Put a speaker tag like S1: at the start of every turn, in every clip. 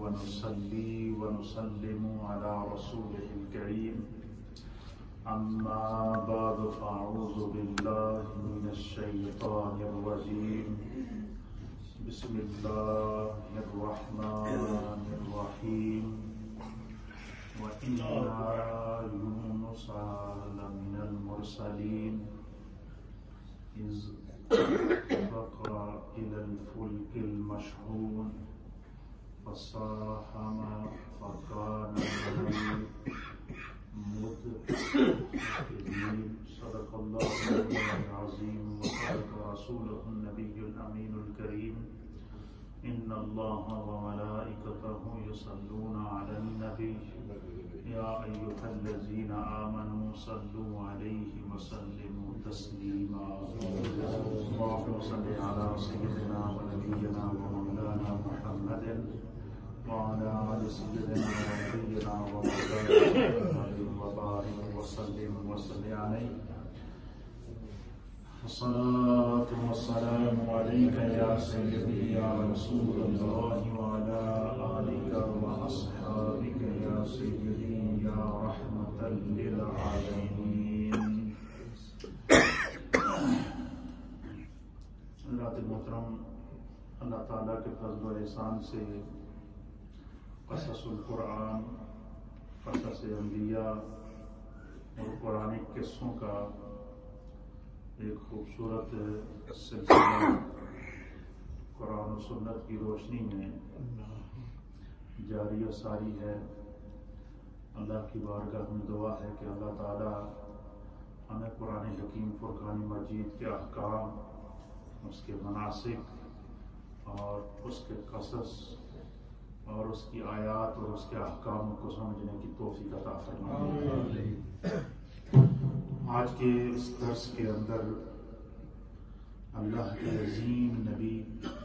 S1: ونصلي ونسلم على رسوله الكريم أما بعد فأعوذ بالله من الشيطان الرجيم بسم الله الرحمن الرحيم وإنا يونس لمن المرسلين إذ أبق إلى الفلك المشحون فساهم فكان من المدحضين صدق الله العظيم وصدق رسوله النبي الأمين الكريم إن الله وملائكته يصلون على النبي يا أيها الذين آمنوا صلوا عليه وسلموا تسليما اللهم صل على سيدنا ونبينا ومولانا محمد وعلى آل سيدنا ونبينا ومولانا محمد وبارك وسلم عليه الصلاة والسلام عليك يا سيدي يا رسول الله وعلى آلك وأصحابك يا سيدي يا رحمة للعالمين. حضرات محترم، اللہ تعالیٰ کے فضل و احسان سے قصص القرآن، قصص انبیاء اور قرآنک قصوں کا ایک خوبصورت سلسلہ قرآن و سنت کی روشنی میں جاری و ساری ہے. اللہ کی بارگاہ میں دعا ہے کہ اللہ تعالیٰ ہمیں قرآن حکیم فرقان مجید کے احکام، اس کے مناسک اور اس کے قصص اور اس کی آیات اور اس کے احکام کو سمجھنے کی توفیق عطا فرمائے. آج کے اس درس کے اندر اللہ کے عظیم نبی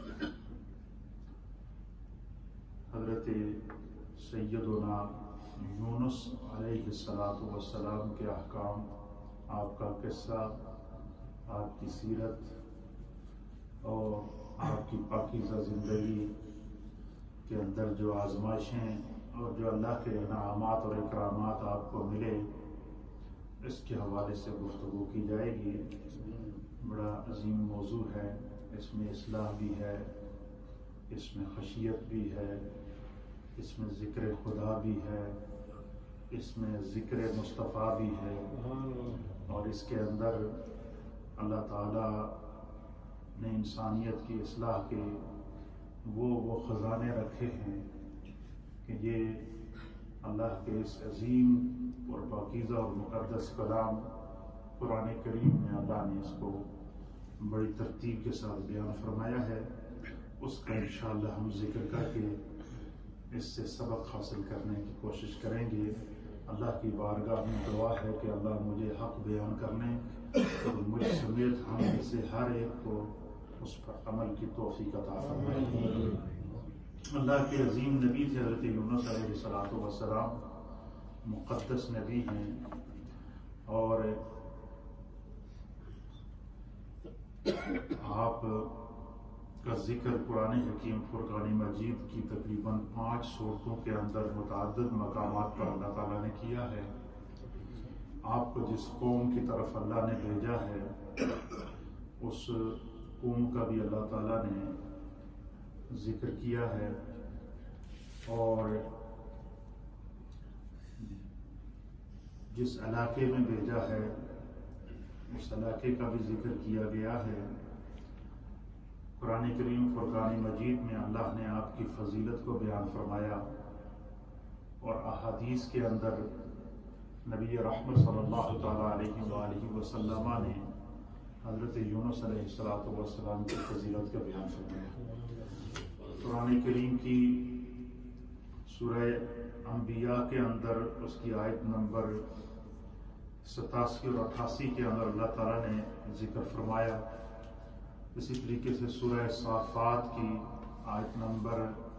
S1: حضرت سیدنا یونس علیہ السلام کے احکام، آپ کا قصہ، آپ کی سیرت اور آپ کی پاکیزہ زندگی کے اندر جو آزمائشیں اور جو اللہ کے انعامات اور اکرامات آپ کو ملے، اس کے حوالے سے گفتگو کی جائے گی. بڑا عظیم موضوع ہے. اس میں اصلاح بھی ہے، اس میں خشیت بھی ہے، اس میں ذکر خدا بھی ہے، اس میں ذکر مصطفیٰ بھی ہے، اور اس کے اندر اللہ تعالیٰ نے انسانیت کی اصلاح کے وہ خزانے رکھے ہیں کہ یہ اللہ کے اس عظیم اور پاکیزہ اور مقدس کلام قرآن کریم میں اللہ نے اس کو بڑی ترتیب کے ساتھ بیان فرمایا ہے. اس کا انشاءاللہ ہم ذکر کر کے اس سے سبق حاصل کرنے کی کوشش کریں گے. اللہ کی بارگاہ میں دعا ہے کہ اللہ مجھے حق بیان کرنے اور مجھ سمیت ہم سے ہر ایک کو اس پر عمل کی توفیق عطا فرمائے. اللہ کے عظیم نبی تھے حضرت یونس علیہ السلام، مقدس نبی ہیں، اور آپ کا ذکر قرآن حکیم فرقان مجید کی تقریباً 5 صورتوں کے اندر متعدد مقامات پر اللہ تعالیٰ نے کیا ہے. آپ کو جس قوم کی طرف اللہ نے بھیجا ہے، اس قوم کا بھی اللہ تعالیٰ نے ذکر کیا ہے، اور جس علاقے میں بھیجا ہے اس علاقے کا بھی ذکر کیا گیا ہے. قرآن کریم فرقان مجید میں اللہ نے آپ کی فضیلت کو بیان فرمایا، اور احادیث کے اندر نبی رحمت صلی اللہ تعالیٰ علیہ وآلہ وسلم نے حضرت یونس علیہ السلام کی فضیلت کا بیان فرمایا. قرآن کریم کی سورہ انبیاء کے اندر اس کی آیت نمبر 87 اور 88 کے اندر اللہ تعالیٰ نے ذکر فرمایا. اسی طریقے سے سورہ صافات کی آیت نمبر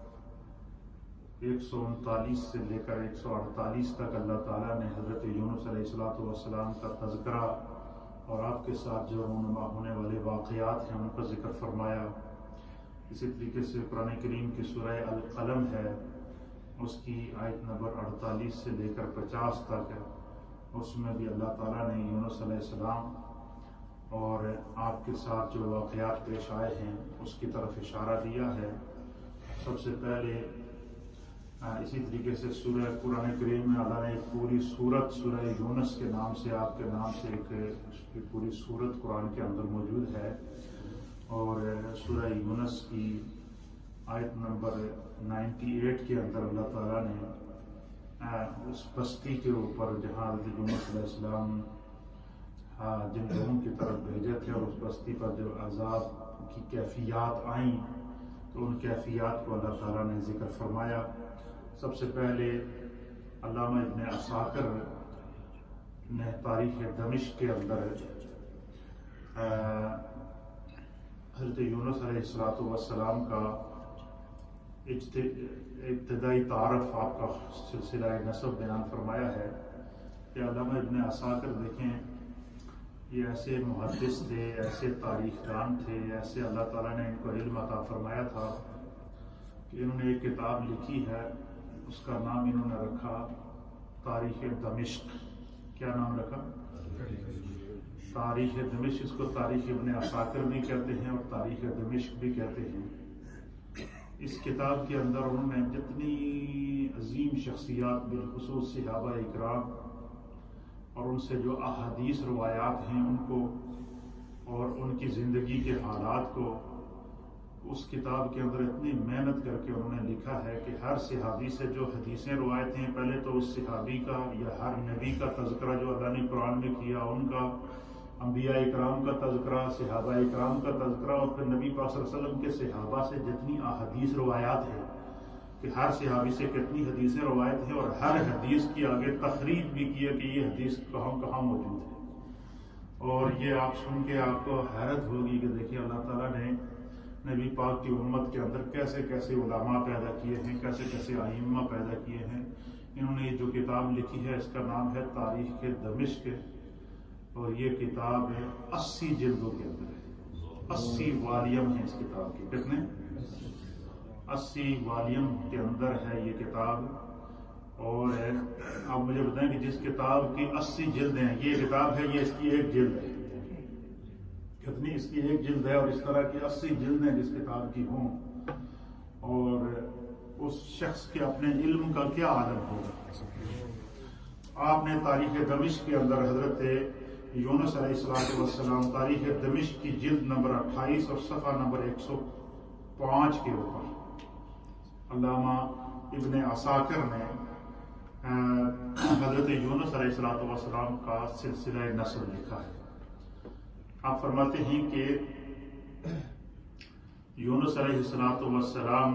S1: 139 سے لے کر 148 تک اللہ تعالیٰ نے حضرت یونس علیہ السلام کا تذکرہ اور آپ کے ساتھ جو رونما ہونے والے واقعات ہیں ان کا ذکر فرمایا. اسی طریقے سے قرآن کریم کی سورہ القلم ہے، اس کی آیت نمبر 48 سے لے کر 50 تک ہے، اس میں بھی اللہ تعالیٰ نے یونس علیہ السلام اور آپ کے ساتھ جو واقعات پیش آئے ہیں اس کی طرف اشارہ دیا ہے۔ سب سے پہلے اسی طریقے سے سورہ قرآن کریم میں اللہ نے ایک پوری سورت سورہ یونس کے نام سے، آپ کے نام سے ایک پوری سورت قرآن کے اندر موجود ہے، اور سورہ یونس کی آیت نمبر 98 کے اندر اللہ تعالیٰ نے اس بستی کے اوپر جہاں حضرت یونس علیہ السلام جن لوگوں کی طرف بھیجے تھے اور اس بستی پر جو عذاب کی کیفیات آئیں تو ان کیفیات کو اللہ تعالیٰ نے ذکر فرمایا۔ سب سے پہلے علامہ ابن عساکر نے تاریخ دمشق کے اندر حضرت یونس علیہ السلام کا ابتدائی تعارف، آپ کا سلسلہ نسب بیان فرمایا ہے کہ علامہ ابن عساکر دیکھیں، یہ ایسے محدث تھے، ایسے تاریخ دان تھے، ایسے اللہ تعالیٰ نے ان کو علم عطا فرمایا تھا کہ انہوں نے ایک کتاب لکھی ہے، اس کا نام انہوں نے رکھا تاریخ دمشق۔ کیا نام رکھا؟ تاریخ دمشق۔ اس کو تاریخ ابن عساکر بھی کہتے ہیں اور تاریخ دمشق بھی کہتے ہیں۔ اس کتاب کے اندر انہوں نے جتنی عظیم شخصیات بالخصوص صحابہ اکرام اور ان سے جو احادیث روایات ہیں ان کو اور ان کی زندگی کے حالات کو اس کتاب کے اندر اتنی محنت کر کے انہوں نے لکھا ہے کہ ہر صحابی سے جو حدیثیں روایت ہیں، پہلے تو اس صحابی کا یا ہر نبی کا تذکرہ جو اللہ نے قرآن میں کیا ان کا، انبیاء اکرام کا تذکرہ، صحابہ اکرام کا تذکرہ، اور پھر نبی پاک صلی اللہ علیہ وسلم کے صحابہ سے جتنی احادیث روایات ہیں کہ ہر صحابی سے کتنی حدیثیں روایت ہیں، اور ہر حدیث کی آگے تخریج بھی کیا کہ یہ حدیث کہاں کہاں موجود ہے۔ اور یہ آپ سن کے آپ کو حیرت ہوگی کہ دیکھیے اللہ تعالیٰ نے نبی پاک کی امت کے اندر کیسے کیسے علماء پیدا کیے ہیں، کیسے کیسے ائمہ پیدا کیے ہیں۔ انہوں نے جو کتاب لکھی ہے اس کا نام ہے تاریخ دمشق، اور یہ کتاب ہے 80 جلدوں کے اندر ہے، 80 والیم ہیں اس کتاب کی۔ کتنے؟ 80 والیم کے اندر ہے یہ کتاب۔ اور آپ مجھے بتائیں کہ جس کتاب کی 80 جلد ہیں، یہ کتاب ہے، یہ اس کی ایک جلد ہے۔ کتنی؟ اس کی ایک جلد ہے، اور اس طرح کی 80 جلدیں جس کتاب کی ہوں، اور اس شخص کے اپنے علم کا کیا عالم ہوگا۔ آپ نے تاریخ دمشق کے اندر حضرت یونس علیہ السلام تاریخ دمشق کی جلد نمبر 28 اور صفحہ نمبر 105 کے اوپر علامہ ابن عساکر نے حضرت یونس علیہ السلام کا سلسلہ نسب لکھا ہے۔ آپ فرماتے ہیں کہ یونس علیہ السلام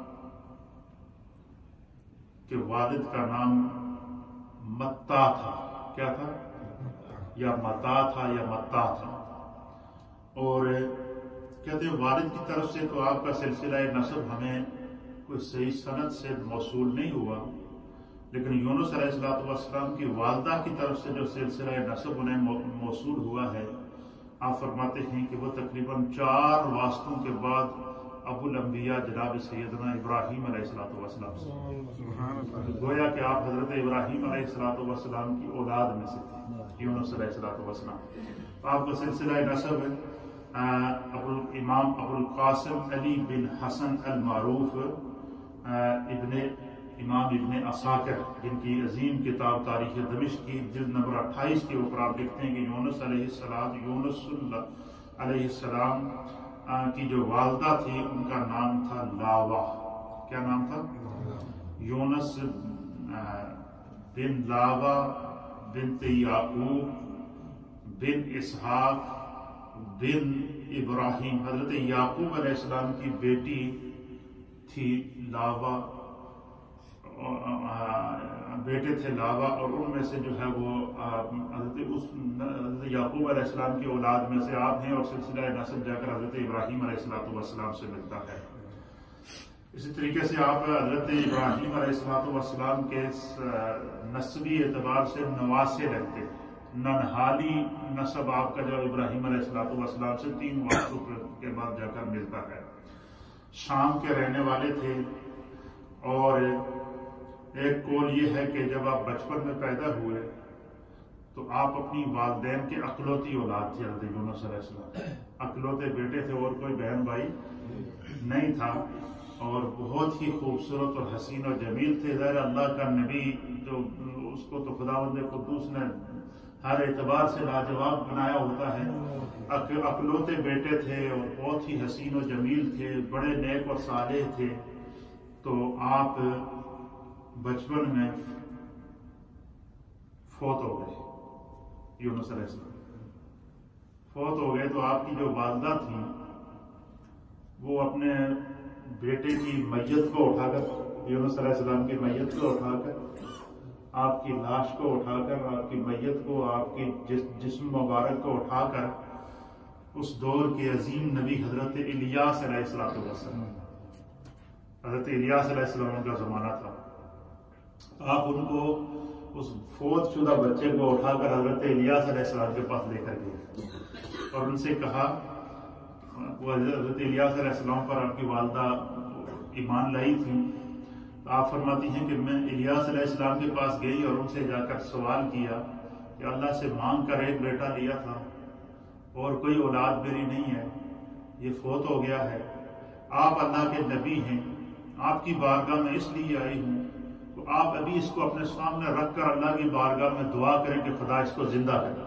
S1: کے والد کا نام متا تھا۔ کیا تھا؟ یا متا تھا یا متا تھا۔ اور کہتے ہیں والد کی طرف سے تو آپ کا سلسلہ نسب ہمیں کوئی صحیح سند سے موصول نہیں ہوا، لیکن یونس علیہ السلام کی والدہ کی طرف سے جو سلسلہ نسب انہیں موصول ہوا ہے، آپ فرماتے ہیں کہ وہ تقریباً 4 واسطوں کے بعد ابو الانبیاء جناب سیدنا ابراہیم علیہ السلام سے، گویا کہ آپ حضرت ابراہیم علیہ السلام کی اولاد میں سے تھے، یونس علیہ السلام۔ آپ کا سلسلہ نسب امام ابو القاسم علی بن حسن المعروف امام ابن عساکر، جن کی عظیم کتاب تاریخ دمشق کی جلد نمبر 28 کے اوپر آپ لکھتے ہیں کہ یونس علیہ السلام کی جو والدہ تھی ان کا نام تھا لاوا۔ کیا نام تھا؟ یونس بن لاوا بنت یعقوب بن اسحاق بن ابراہیم۔ حضرت یعقوب علیہ السلام کی بیٹی تھی لاوا، بیٹے تھے لاوا، اور ان میں سے جو ہے وہ حضرت یعقوب علیہ السلام کی اولاد میں سے آپ ہیں، اور سلسلہ نسب جا کر حضرت ابراہیم علیہ السلام سے ملتا ہے۔ اسی طریقے سے آپ حضرت ابراہیم علیہ السلام کے نسبی اعتبار سے نواسے رہتے ہیں۔ ننہالی نسب آپ کا جو ابراہیم علیہ السلام سے 3 واسطوں کے بعد جا کر ملتا ہے۔ شام کے رہنے والے تھے، اور ایک قول یہ ہے کہ جب آپ بچپن میں پیدا ہوئے تو آپ اپنی والدین کے اکلوتی اولاد تھے، حضرت یونس علیہ السلام اکلوتے بیٹے تھے اور کوئی بہن بھائی نہیں تھا، اور بہت ہی خوبصورت اور حسین اور جمیل تھے۔ ظاہر اللہ کا نبی جو اس کو تو خداوند قدوس نے ہر اعتبار سے لاجواب بنایا ہوتا ہے، اکلوتے بیٹے تھے اور بہت ہی حسین و جمیل تھے، بڑے نیک اور صالح تھے۔ تو آپ بچپن میں فوت ہو گئے، یونس علیہ السلام فوت ہو گئے۔ تو آپ کی جو والدہ تھیں وہ اپنے بیٹے کی میت کو اٹھا کر، یونس علیہ السلام کی میت کو اٹھا کر، آپ کی لاش کو اٹھا کر، آپ کی میت کو، آپ کی جسم مبارک کو اٹھا کر اس دور کے عظیم نبی حضرت الیاس علیہ السلام، حضرت الیاس علیہ السلام کا زمانہ تھا، آپ ان کو اس فوت شدہ بچے کو اٹھا کر حضرت الیاس علیہ السلام کے پاس لے کر گئے اور ان سے کہا، وہ حضرت الیاس علیہ السلام پر آپ کی والدہ ایمان لائی تھی، تو آپ فرماتی ہیں کہ میں الیاس علیہ السلام کے پاس گئی اور ان سے جا کر سوال کیا کہ اللہ سے مانگ کر ایک بیٹا لیا تھا اور کوئی اولاد میری نہیں ہے، یہ فوت ہو گیا ہے، آپ اللہ کے نبی ہیں، آپ کی بارگاہ میں اس لیے آئی ہوں، تو آپ ابھی اس کو اپنے سامنے رکھ کر اللہ کی بارگاہ میں دعا کریں کہ خدا اس کو زندہ کرے۔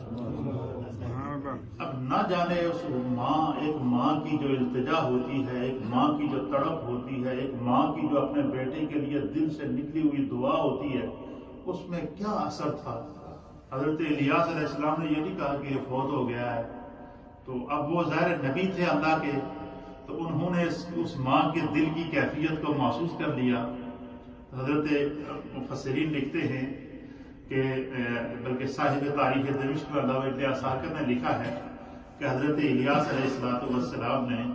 S1: اب نہ جانے اس ایک ماں کی جو التجا ہوتی ہے، ایک ماں کی جو تڑپ ہوتی ہے، ایک ماں کی جو اپنے بیٹے کے لیے دل سے نکلی ہوئی دعا ہوتی ہے، اس میں کیا اثر تھا۔ حضرت الیاس علیہ السلام نے یہ نہیں کہا کہ یہ فوت ہو گیا ہے، تو اب وہ ظاہر نبی تھے اللہ کے، تو انہوں نے اس ماں کے دل کی کیفیت کو محسوس کر لیا۔ حضرت مفسرین لکھتے ہیں کہ بلکہ صاحب تاریخ دمشق علامہ ابن عساکر نے لکھا ہے کہ حضرت الیاس علیہ السلام نے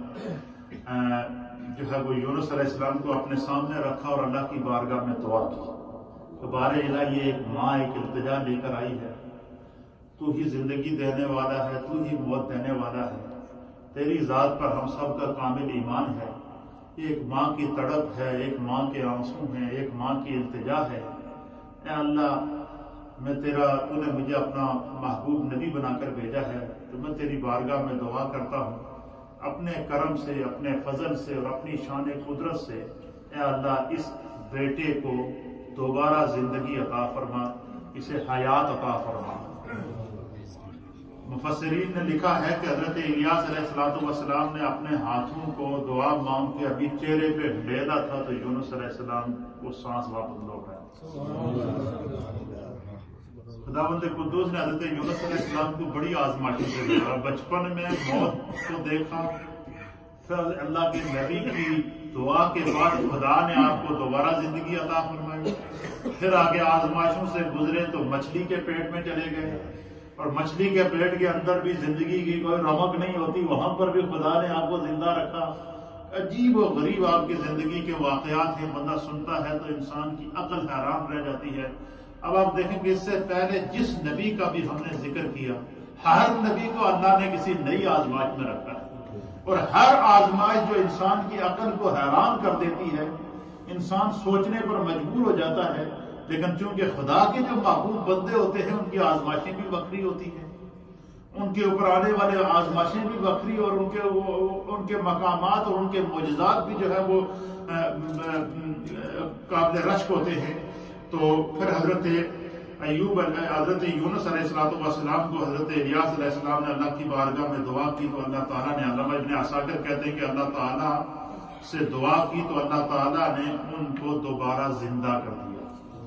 S1: جو ہے وہ یونس علیہ السلام کو اپنے سامنے رکھا اور اللہ کی بارگاہ میں دعا کی، تو بارے الہ یہ ایک ماں ایک التجا لے کر آئی ہے، تو ہی زندگی دینے والا ہے، تو ہی موت دینے والا ہے، تیری ذات پر ہم سب کا کامل ایمان ہے، ایک ماں کی تڑپ ہے، ایک ماں کے آنسو ہیں، ایک ماں کی التجا ہے، اے اللہ میں تو نے مجھے اپنا محبوب نبی بنا کر بھیجا ہے، تو میں تیری بارگاہ میں دعا کرتا ہوں اپنے کرم سے، اپنے فضل سے اور اپنی شان قدرت سے، اے اللہ اس بیٹے کو دوبارہ زندگی عطا فرما، اسے حیات عطا فرما۔ مفسرین نے لکھا ہے کہ حضرت الیاس علیہ السلام نے اپنے ہاتھوں کو دعا مانگ کے ابھی چہرے پہ ڈیلا تھا تو یونس علیہ السلام کو سانس واپس لوٹا۔ خداوند قدوس نے حضرت یونس علیہ السلام کو بڑی آزمائشوں سے دیکھا، بچپن میں موت کو دیکھا، پھر اللہ کے نبی کی دعا کے بعد خدا نے آپ کو دوبارہ زندگی عطا فرمائی، پھر آگے آزمائشوں سے گزرے تو مچھلی کے پیٹ میں چلے گئے، اور مچھلی کے پیٹ کے اندر بھی زندگی کی کوئی رمق نہیں ہوتی، وہاں پر بھی خدا نے آپ کو زندہ رکھا۔ عجیب و غریب آپ کی زندگی کے واقعات ہیں، بندہ سنتا ہے تو انسان کی عقل حیران رہ جاتی ہے۔ اب آپ دیکھیں کہ اس سے پہلے جس نبی کا بھی ہم نے ذکر کیا، ہر نبی کو اللہ نے کسی نئی آزمائش میں رکھا ہے، اور ہر آزمائش جو انسان کی عقل کو حیران کر دیتی ہے، انسان سوچنے پر مجبور ہو جاتا ہے، لیکن چونکہ خدا کے جو محبوب بندے ہوتے ہیں ان کی آزمائشیں بھی وکری ہوتی ہیں، ان کے اوپر آنے والے آزمائشیں بھی وکری، اور ان کے مقامات اور ان کے معجزات بھی جو ہے وہ قابل رشک ہوتے ہیں۔ تو پھر حضرت یونس علیہ السلام کو حضرت الیاس علیہ السلام نے اللہ کی بارگاہ میں دعا کی تو اللہ تعالیٰ نے، علامہ ابن عساکر کہتے ہیں کہ اللہ تعالیٰ سے دعا کی تو اللہ تعالیٰ نے ان کو دوبارہ زندہ کر دیا،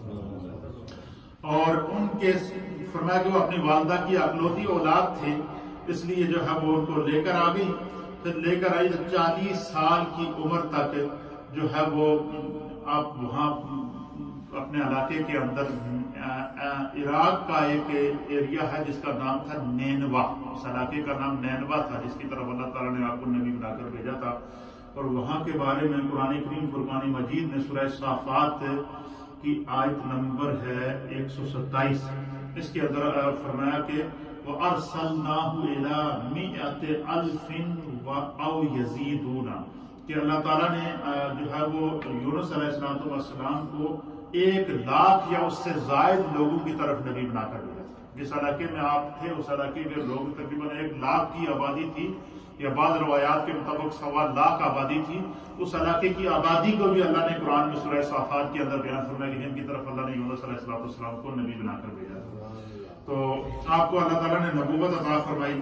S1: اور ان کے فرمایا کہ وہ اپنی والدہ کی اکلوتی اولاد تھے، اس لیے جو ہے وہ ان کو لے کر آ گئی، پھر لے کر آئی تو 40 سال کی عمر تک جو ہے وہ آپ وہاں اپنے علاقے کے اندر عراق کا ایک ایریا ہے جس کا نام تھا نینوا، اس علاقے کا نام نینوا تھا جس کی طرف اللہ تعالیٰ نے آپ کو نبی بنا کر بھیجا تھا، اور وہاں کے بارے میں قرآن کریم فرقان مجید نے سورہ صافات کی آیت نمبر ہے 127، اس کے اندر فرمایا کہ وَأَرْسَلْنَاهُ إِلَىٰ مِئَةِ أَلْفٍ أَوْ يَزِيدُونَ، کہ اللہ تعالیٰ نے جو ہے وہ یونس علیہ السلام کو 1,00,000 یا اس سے زائد لوگوں کی طرف نبی بنا کر بھیجا تھا۔ جس علاقے میں آپ تھے اس علاقے کے لوگ تقریباً 1,00,000 کی آبادی تھی، یا بعض روایات کے مطابق 1,25,000 آبادی تھی۔ اس علاقے کی آبادی کو بھی اللہ نے قرآن میں سورہ صافات کے اندر بیان فرمایا کہ جن کی طرف اللہ نے یونس علیہ السلام کو نبی بنا کر بھیجا تھا۔ تو آپ کو اللہ تعالیٰ نے نبوت عطا فرمائی۔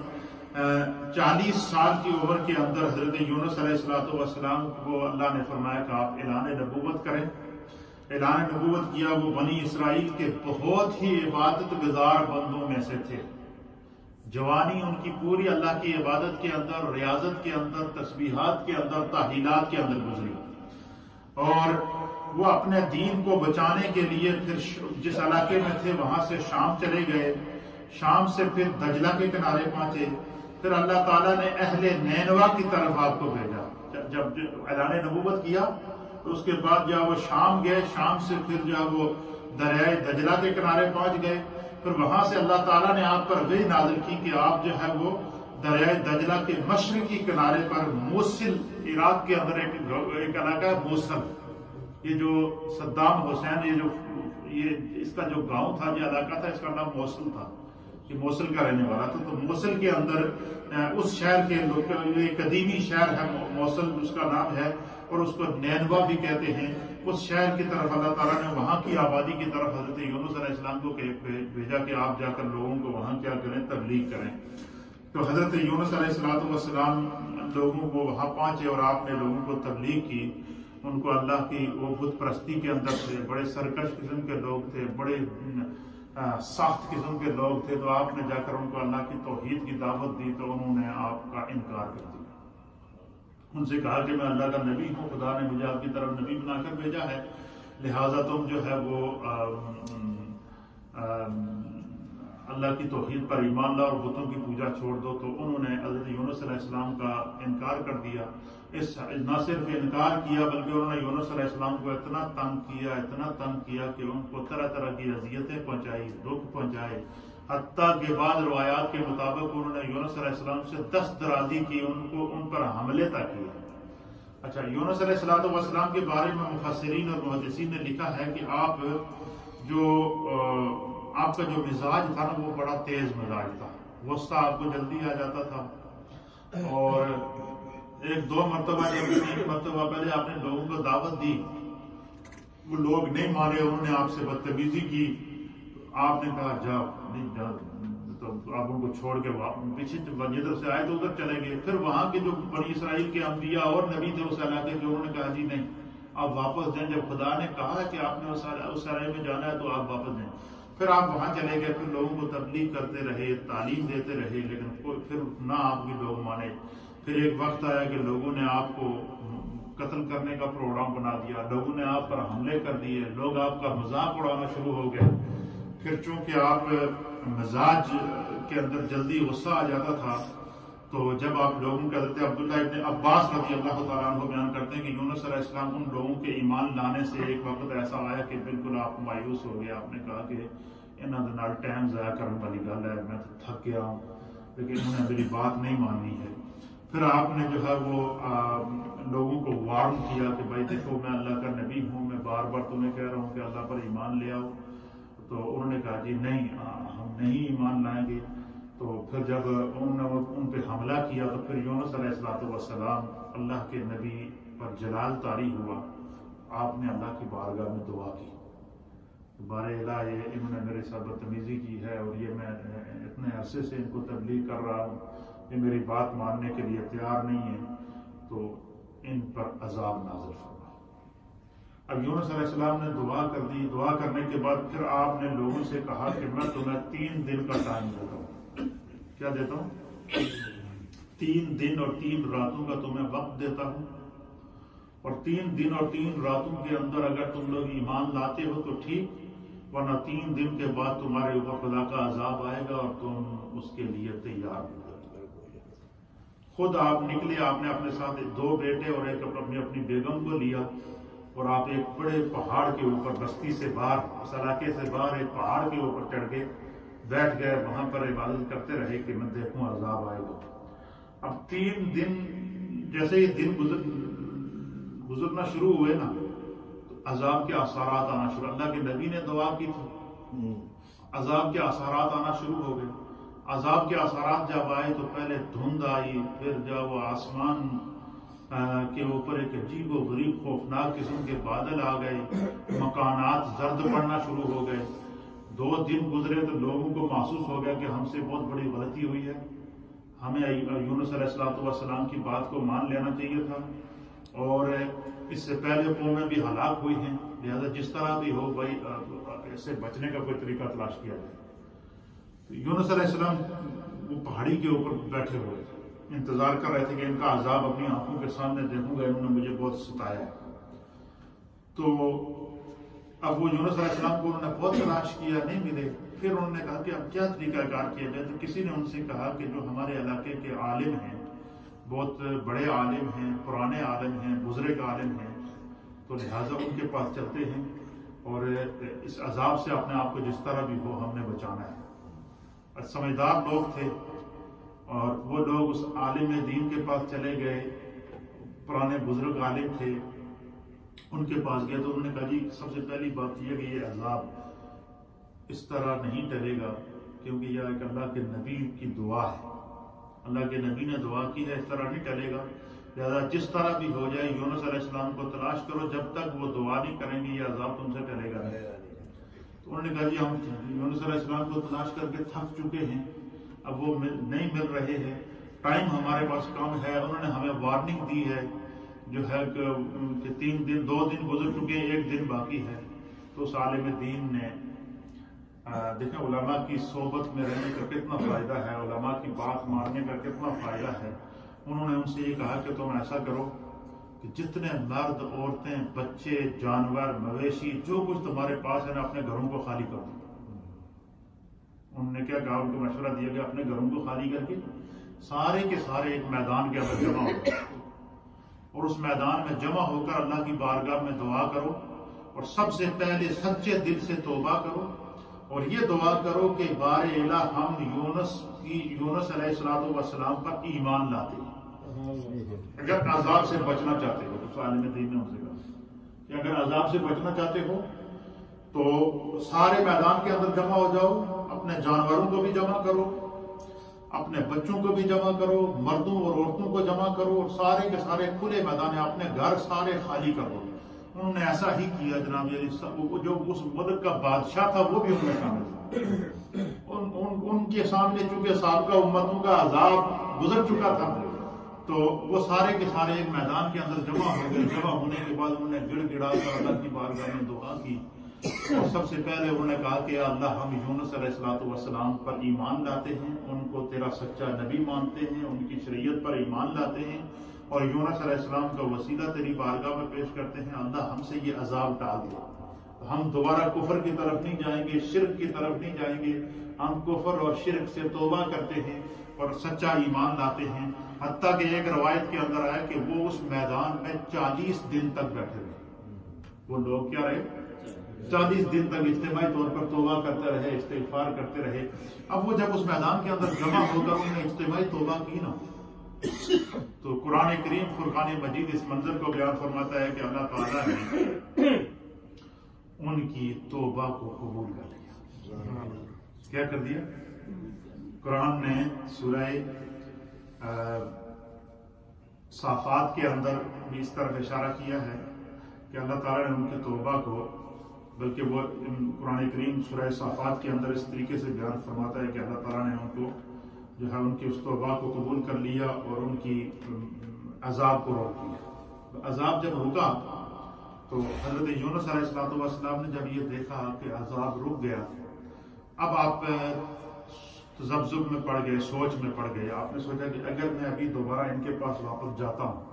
S1: 40 سال کی عمر کے اندر حضرت یونس علیہ السلام کو اللہ نے فرمایا کہ آپ اعلان نبوت کریں۔ اعلان نبوت کیا۔ وہ بنی اسرائیل کے بہت ہی عبادت گزار بندوں میں سے تھے۔ جوانی ان کی پوری اللہ کی عبادت کے اندر، ریاضت کے اندر، تسبیحات کے اندر، تحلیلات کے اندر گزری، اور وہ اپنے دین کو بچانے کے لیے پھر جس علاقے میں تھے وہاں سے شام چلے گئے، شام سے پھر دجلہ کے کنارے پہنچے، پھر اللہ تعالیٰ نے اہل نینوا کی طرف آپ کو بھیجا۔ جب اعلان نبوت کیا تو اس کے بعد جب وہ شام گئے، شام سے پھر جب وہ دریائے دجلہ کے کنارے پہنچ گئے، پھر وہاں سے اللہ تعالیٰ نے آپ پر وحی نازل کی کہ آپ جو ہے وہ دریائے دجلہ کے مشرقی کنارے پر موصل، عراق کے اندر ایک علاقہ ہے موصل، یہ جو صدام حسین اس کا جو گاؤں تھا، یہ علاقہ تھا، اس کا نام موصل تھا، یہ موصل کا رہنے والا تھا۔ تو موصل کے اندر اس شہر کے لوگ، یہ قدیمی شہر ہے موصل اس کا نام ہے، اور اس کو نینوا بھی کہتے ہیں۔ اس شہر کی طرف اللہ تعالیٰ نے وہاں کی آبادی کی طرف حضرت یونس علیہ السلام کو بھیجا کہ آپ جا کر لوگوں کو وہاں کیا کریں، تبلیغ کریں۔ تو حضرت یونس علیہ السلام لوگوں کو وہاں پہنچے اور آپ نے لوگوں کو تبلیغ کی۔ ان کو اللہ کی وہ بت پرستی کے اندر تھے، بڑے سرکش قسم کے لوگ تھے، بڑے سخت قسم کے لوگ تھے، تو آپ نے جا کر ان کو اللہ کی توحید کی دعوت دی، تو انہوں نے آپ کا انکار کر دیا۔ ان سے کہا کہ میں اللہ کا نبی ہوں، خدا نے مجھے آپ کی طرف نبی بنا کر بھیجا ہے، لہٰذا تم جو ہے وہ اللہ کی توحید پر ایمان لاؤ اور بتوں کی پوجا چھوڑ دو۔ تو انہوں نے حضرت یونس علیہ السلام کا انکار کر دیا۔ نہ صرف انکار کیا بلکہ انہوں نے یونس علیہ السلام کو اتنا تنگ کیا کہ ان کو طرح طرح کی اذیتیں پہنچائی، دکھ پہنچائے، حتیٰ کہ بعض روایات کے مطابق انہوں نے یونس علیہ السلام سے دست درازی کی، ان پر حملے تک کیا۔ اچھا، یونس علیہ السلام کے بارے میں مفسرین اور محدثین نے لکھا ہے کہ آپ کا جو مزاج تھا نا وہ بڑا تیز مزاج تھا، غصہ آپ کو جلدی آ جاتا تھا، اور 1-2 مرتبہ یا 3 مرتبہ پہلے آپ نے لوگوں کو دعوت دی، وہ لوگ نہیں مانے، انہوں نے آپ سے بدتمیزی کی، آپ نے کہا جاؤ نہیں جاؤ، تو آپ ان کو چھوڑ کے پیچھے جدھر سے آئے تو ادھر چلے گئے۔ پھر وہاں کے جو بنی اسرائیل کے انبیاء اور نبی تھے اس علاقے کے، انہوں نے کہا جی نہیں آپ واپس جائیں، جب خدا نے کہا کہ آپ نے اس علاقے میں جانا ہے تو آپ واپس جائیں۔ پھر آپ وہاں چلے گئے، پھر لوگوں کو تبلیغ کرتے رہے، تعلیم دیتے رہے، لیکن پھر نہ آپ کے لوگ مانے۔ پھر ایک وقت آیا کہ لوگوں نے آپ کو قتل کرنے کا پروگرام بنا دیا، لوگوں نے آپ پر حملے کر دیے، لوگ آپ کا مذاق اڑانا شروع ہو گئے۔ پھر چونکہ آپ مزاج کے اندر جلدی غصہ آ جاتا تھا، تو جب آپ لوگوں کے حضرت عبداللہ ابن عباس رضی اللہ تعالیٰ عنہ بیان کرتے ہیں کہ یونس علیہ السلام ان لوگوں کے ایمان لانے سے ایک وقت ایسا آیا کہ بالکل آپ مایوس ہو گئے۔ آپ نے کہا کہ انہوں نے نال ٹائم ضائع کرنے والی گل ہے، میں تو تھک گیا ہوں، لیکن انہوں نے میری بات نہیں ماننی ہے۔ پھر آپ نے جو ہے وہ لوگوں کو وارن کیا کہ بھائی دیکھو میں اللہ کا نبی ہوں، میں بار بار تمہیں کہہ رہا ہوں کہ اللہ پر ایمان لے آؤ۔ تو انہوں نے کہا جی نہیں ہم نہیں ایمان لائیں گے۔ تو پھر جب انہوں نے ان پہ حملہ کیا تو پھر یونس علیہ السلام اللہ کے نبی پر جلال طاری ہوا، آپ نے اللہ کی بارگاہ میں دعا کی، بار الہ انہوں نے میرے ساتھ بدتمیزی کی ہے، اور یہ میں اتنے عرصے سے ان کو تبلیغ کر رہا ہوں، یہ میری بات ماننے کے لیے تیار نہیں ہے، تو ان پر عذاب نازل فرما۔ اب یونس علیہ السلام نے دعا کر دی۔ دعا کرنے کے بعد پھر آپ نے لوگوں سے کہا کہ میں تمہیں 3 دن کا ٹائم دیتا ہوں۔ کیا دیتا ہوں؟ 3 دن اور 3 راتوں کا تمہیں وقت دیتا ہوں، اور 3 دن اور 3 راتوں کے اندر اگر تم لوگ ایمان لاتے ہو تو ٹھیک، ورنہ 3 دن کے بعد تمہارے اوپر خدا کا عذاب آئے گا اور تم اس کے لیے تیار ہو۔ خود آپ نکلے، آپ نے اپنے ساتھ 2 بیٹے اور ایک اپنی بیگم کو لیا، اور آپ ایک بڑے پہاڑ کے اوپر، بستی سے باہر، اس علاقے سے باہر ایک پہاڑ کے اوپر چڑھ کے بیٹھ گئے، وہاں پر عبادت کرتے رہے کہ میں دیکھوں عذاب آئے گا۔ اب 3 دن جیسے ہی دن گزرنا شروع ہوئے نا، تو عذاب کے اثرات آنا شروع. اللہ کے نبی نے دعا کی تھی, عذاب کے اثرات آنا شروع ہو گئے. عذاب کے اثرات جب آئے تو پہلے دھند آئی, پھر جب وہ آسمان کے اوپر ایک عجیب و غریب خوفناک قسم کے بادل آ گئے, مکانات زرد پڑنا شروع ہو گئے. 2 دن گزرے تو لوگوں کو محسوس ہو گیا کہ ہم سے بہت بڑی غلطی ہوئی ہے, ہمیں یونس علیہ السلام کی بات کو مان لینا چاہیے تھا, اور اس سے پہلے قومیں بھی ہلاک ہوئی ہیں, لہذا جس طرح بھی ہو بھائی اس سے بچنے کا کوئی طریقہ تلاش کیا جائے. یونس علیہ السلام وہ پہاڑی کے اوپر بیٹھے ہوئے انتظار کر رہے تھے کہ ان کا عذاب اپنی آنکھوں کے سامنے دیکھوں گا, انہوں نے مجھے بہت ستایا ہے. تو اب وہ یونس علیہ السلام کو انہوں نے بہت تلاش کیا, نہیں ملے. پھر انہوں نے کہا کہ اب کیا طریقہ کار کیا جائے. تو کسی نے ان سے کہا کہ جو ہمارے علاقے کے عالم ہیں, بہت بڑے عالم ہیں, پرانے عالم ہیں, بزرگ عالم ہیں, تو لہٰذا ان کے پاس چلتے ہیں اور اس عذاب سے اپنے آپ کو جس طرح بھی ہو ہم نے بچانا ہے. سمجھدار لوگ تھے اور وہ لوگ اس عالم دین کے پاس چلے گئے, پرانے بزرگ عالم تھے, ان کے پاس گئے. تو انہوں نے کہا جی سب سے پہلی بات یہ کہ یہ عذاب اس طرح نہیں ٹلے گا, کیونکہ یہ ایک اللہ کے نبی کی دعا ہے, اللہ کے نبی نے دعا کی ہے, اس طرح نہیں ٹلے گا. لہذا جس طرح بھی ہو جائے یونس علیہ السلام کو تلاش کرو, جب تک وہ دعا نہیں کریں گے یہ عذاب تم سے ٹلے گا نہیں. تو انہوں نے کہا جی ہم یونس علیہ السلام کو تلاش کر کے تھک چکے ہیں, اب وہ نہیں مل رہے ہیں, ٹائم ہمارے پاس کم ہے. انہوں نے ہمیں وارننگ دی ہے جو ہے کہ 3 دن 2 دن گزر چکے ہیں, 1 دن باقی ہے. تو اس عالم دین نے دیکھیں علماء کی صحبت میں رہنے کا کتنا فائدہ ہے, علماء کی بات ماننے کا کتنا فائدہ ہے. انہوں نے ان سے یہ کہا کہ تم ایسا کرو کہ جتنے مرد, عورتیں, بچے, جانور, مویشی, جو کچھ تمہارے پاس ہے نا, اپنے گھروں کو خالی کر دو. انہوں نے کیا کہا, ان کو مشورہ دیا کہ اپنے گھروں کو خالی کر کے سارے کے سارے ایک میدان کے اندر جمع ہو, اور اس میدان میں جمع ہو کر اللہ کی بارگاہ میں دعا کرو, اور سب سے پہلے سچے دل سے توبہ کرو, اور یہ دعا کرو کہ بار الہ ہم یونس علیہ السلام پر ایمان لاتے ہیں. اگر عذاب سے بچنا چاہتے ہو, تو عالم دین نے ان سے کہا کہ اگر عذاب سے بچنا چاہتے ہو تو سارے میدان کے اندر جمع ہو جاؤ, اپنے جانوروں کو بھی جمع کرو, اپنے بچوں کو بھی جمع کرو, مردوں اور عورتوں کو جمع کرو, اور سارے کے سارے کھلے میدان, اپنے گھر سارے خالی کر دو. انہوں نے ایسا ہی کیا جناب. جو اس ملک کا بادشاہ تھا وہ بھی ان میں شامل تھا. ان کے سامنے چونکہ سابقہ امتوں کا عذاب گزر چکا تھا, تو وہ سارے کے سارے ایک میدان کے اندر جمع ہو گئے. جمع ہونے کے بعد انہوں نے گڑ گڑا کر اللہ کی بارگاہ میں دعا کی, اور سب سے پہلے انہوں نے کہا کہ اللہ ہم یونس علیہ السلام پر ایمان لاتے ہیں, ان کو تیرا سچا نبی مانتے ہیں, ان کی شریعت پر ایمان لاتے ہیں, اور یونس علیہ السلام کا وسیلہ تیری بارگاہ میں پیش کرتے ہیں. اللہ ہم سے یہ عذاب ٹال دے, ہم دوبارہ کفر کی طرف نہیں جائیں گے, شرک کی طرف نہیں جائیں گے. ہم کفر اور شرک سے توبہ کرتے ہیں اور سچا ایمان لاتے ہیں. حتیٰ کہ ایک روایت کے اندر آیا کہ وہ اس میدان میں 40 دن تک بیٹھے رہے. وہ لوگ کیا رہے, 40 دن تک اجتماعی طور پر توبہ کرتے رہے, استغفار کرتے رہے. اب وہ جب اس میدان کے اندر جمع ہو کر انہوں نے اجتماعی توبہ کی نا, تو قرآن کریم فرقان مجید اس منظر کو بیان فرماتا ہے کہ اللہ تعالیٰ نے ان کی توبہ کو قبول کر لیا. کیا کر دیا؟ قرآن نے سورہ صافات کے اندر بھی اس طرف اشارہ کیا ہے کہ اللہ تعالیٰ نے ان کی توبہ کو, بلکہ وہ قرآن کریم سورہ صافات کے اندر اس طریقے سے بیان فرماتا ہے کہ اللہ تعالیٰ نے ان کو جو ہے ان کی اس توبہ کو قبول کر لیا اور ان کی عذاب کو روک دیا. عذاب جب رکا تو حضرت یونس علیہ السلام نے جب یہ دیکھا کہ عذاب رک گیا, اب آپ تذبذب میں پڑ گئے, سوچ میں پڑ گئے. آپ نے سوچا کہ اگر میں ابھی دوبارہ ان کے پاس واپس جاتا ہوں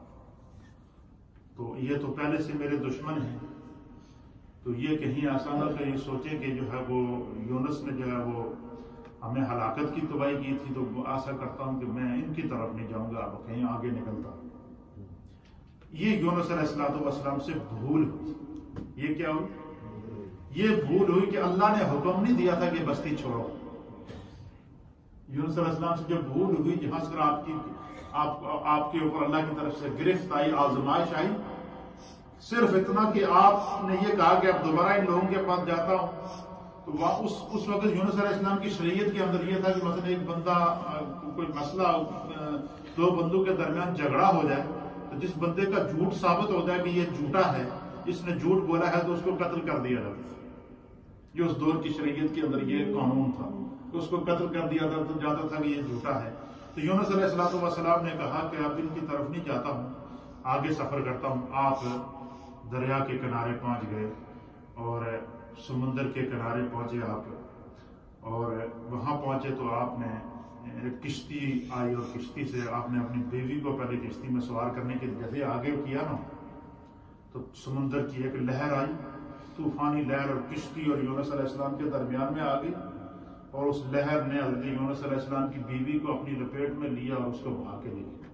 S1: تو یہ تو پہلے سے میرے دشمن ہیں, تو یہ کہیں ایسا نہ کہ یہ سوچیں کہ جو ہے وہ یونس نے جو ہے وہ ہمیں ہلاکت کی تباہی کی تھی, تو آشا کرتا ہوں کہ میں ان کی طرف نہیں جاؤں گا, کہیں آگے نکلتا. یہ یونس علیہ السلام سے بھول ہوئی. یہ کیا ہوئی؟ یہ بھول ہوئی کہ اللہ نے حکم نہیں دیا تھا کہ بستی چھوڑو. یونس علیہ السلام سے جب بھول ہوئی, جہاں سے آپ کے اوپر اللہ کی طرف سے گرفت آئی, آزمائش آئی, صرف اتنا کہ آپ نے یہ کہا کہ اب دوبارہ ان لوگوں کے پاس جاتا ہوں، تو اس وقت یونس علیہ السلام کی شریعت کے اندر یہ تھا کہ مثلا ایک بندہ کوئی مسئلہ دو بندوں کے درمیان جھگڑا ہو جائے تو جس بندے کا جھوٹ ثابت ہو جائے کہ یہ جھوٹا ہے، اس نے جھوٹ بولا ہے، تو اس کو قتل کر دیا جاتا تھا۔ یہ اس دور کی شریعت کے اندر یہ قانون تھا، اس کو قتل کر دیا جاتا تھا کہ یہ جھوٹا ہے۔ تو یونس علیہ السلام نے کہا کہ اب ان کی طرف نہیں جاتا ہوں، آگے سفر کرتا ہوں۔ آپ دریا کے کنارے پہنچ گئے اور سمندر کے کنارے پہنچے آپ، اور وہاں پہنچے تو آپ نے ایک کشتی آئی، اور کشتی سے آپ نے اپنی بیوی کو پہلے کشتی میں سوار کرنے کے جیسے آگے کیا نا، تو سمندر کی ایک لہر آئی، طوفانی لہر، اور کشتی اور یونس علیہ السلام کے درمیان میں آ گئی، اور اس لہر نے حضرت یونس علیہ السلام کی بیوی کو اپنی لپیٹ میں لیا اور اس کو بہا کے لے گیا۔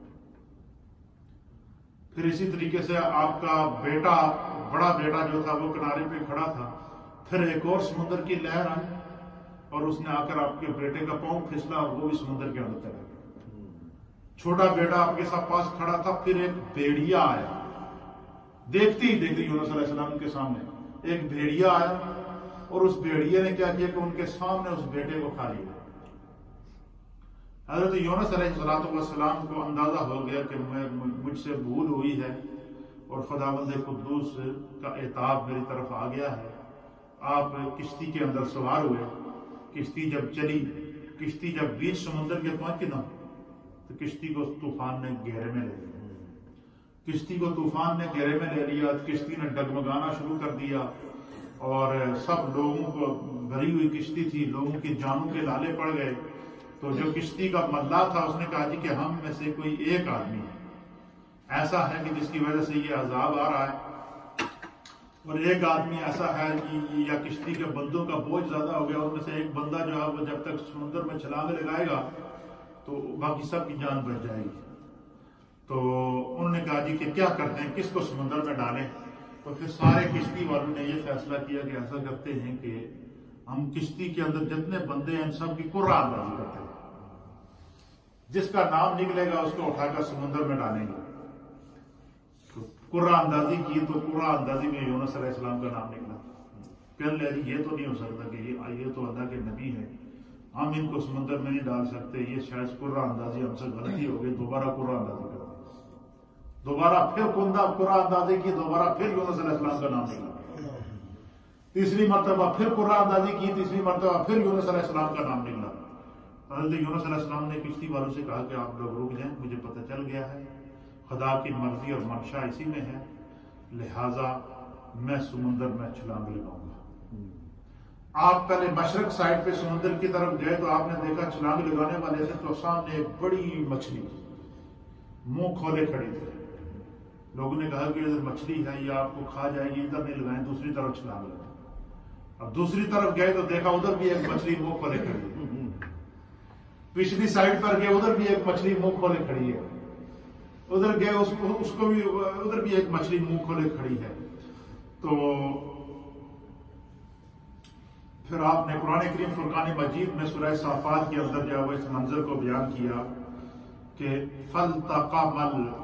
S1: پھر اسی طریقے سے آپ کا بیٹا، بڑا بیٹا جو تھا وہ کنارے پہ کھڑا تھا، پھر ایک اور سمندر کی لہر آئی اور اس نے آ کر آپ کے بیٹے کا پاؤں پھسلا اور وہ بھی سمندر کے اندر چلا گیا۔ چھوٹا بیٹا آپ کے ساتھ پاس کھڑا تھا، پھر ایک بھیڑیا آیا، دیکھتے ہی دیکھتے یونس علیہ السلام کے سامنے ایک بھیڑیا آیا، اور اس بھیڑیے نے کیا کیا کہ ان کے سامنے اس بیٹے کو کھا لیا۔ حضرت یونس علیہ السلام کو اندازہ ہو گیا کہ مجھ سے بھول ہوئی ہے اور خداوند قدوس کا عتاب میری طرف آ گیا ہے۔ آپ کشتی کے اندر سوار ہوئے، کشتی جب چلی، کشتی جب بیچ سمندر کے پہنچی نا، تو کشتی کو طوفان نے گھیرے میں لے لیا، کشتی کو طوفان نے گھیرے میں لے لیا، کشتی نے ڈگمگانا شروع کر دیا، اور سب لوگوں کو بھری ہوئی کشتی تھی، لوگوں کی جانوں کے لالے پڑ گئے۔ تو جو کشتی کا ملا تھا اس نے کہا جی کہ ہم میں سے کوئی ایک آدمی ایسا ہے کہ جس کی وجہ سے یہ عذاب آ رہا ہے، اور ایک آدمی ایسا ہے یا کشتی کے بندوں کا بوجھ زیادہ ہو گیا، ان میں سے ایک بندہ جو ہے وہ جب تک سمندر میں چھلانگ لگائے گا تو باقی سب کی جان بچ جائے گی۔ تو انہوں نے کہا جی کہ کیا کرتے ہیں، کس کو سمندر میں ڈالیں؟ تو پھر سارے کشتی والوں نے یہ فیصلہ کیا کہ ایسا کرتے ہیں کہ ہم کشتی کے اندر جتنے بندے ہیں سب کی قرعہ اندازی کرتے ہیں، جس کا نام نکلے گا اس کو اٹھا کر سمندر میں ڈالیں گے۔ تو قرعہ اندازی کی تو قرعہ اندازی میں یونس علیہ السلام کا نام نکلا۔ کہنے لگے یہ تو نہیں ہو سکتا کہ یہ تو اللہ کے نبی ہے، ہم ان کو سمندر میں نہیں ڈال سکتے، یہ شاید قرعہ اندازی ہم سے غلطی ہو گئی، دوبارہ قرعہ اندازی کرتے۔ دوبارہ پھر قرعہ اندازی کی، دوبارہ پھر یونس علیہ السلام کا نام نکلا۔ تیسری مرتبہ پھر قرعہ اندازی کی، تیسری مرتبہ پھر یونس علیہ السلام کا نام نکلا۔ حضرت یونس علیہ السلام نے کشتی والوں سے کہا کہ آپ لوگ رک جائیں، مجھے پتہ چل گیا ہے خدا کی مرضی اور منشا اسی میں ہے، لہٰذا میں سمندر میں چھلانگ لگاؤں گا۔ آپ پہلے مشرق سائڈ پہ سمندر کی طرف گئے تو آپ نے دیکھا چھلانگ لگانے والے تھے تو سامنے ایک بڑی مچھلی منہ کھولے کھڑی تھی۔ لوگوں نے کہا کہ ادھر مچھلی ہے، یہ آپ کو کھا جائے گی، ادھر نہیں لگائیں، دوسری طرف چھلانگ لگائیں۔ اب دوسری طرف گئے تو دیکھا ادھر بھی ایک مچھلی منہ کھولے کھڑی ہے۔ پچھلی سائڈ پر گئے ادھر بھی ایک مچھلی منہ کھولے کھڑی ہے، ادھر گئے اس کو بھی ادھر بھی ایک مچھلی منہ کھولے کھڑی ہے۔ تو پھر آپ نے قرآن کریم فرقان مجید میں سورہ صافات کے اندر جو ہے اس منظر کو بیان کیا کہ فَالْتَقَمَ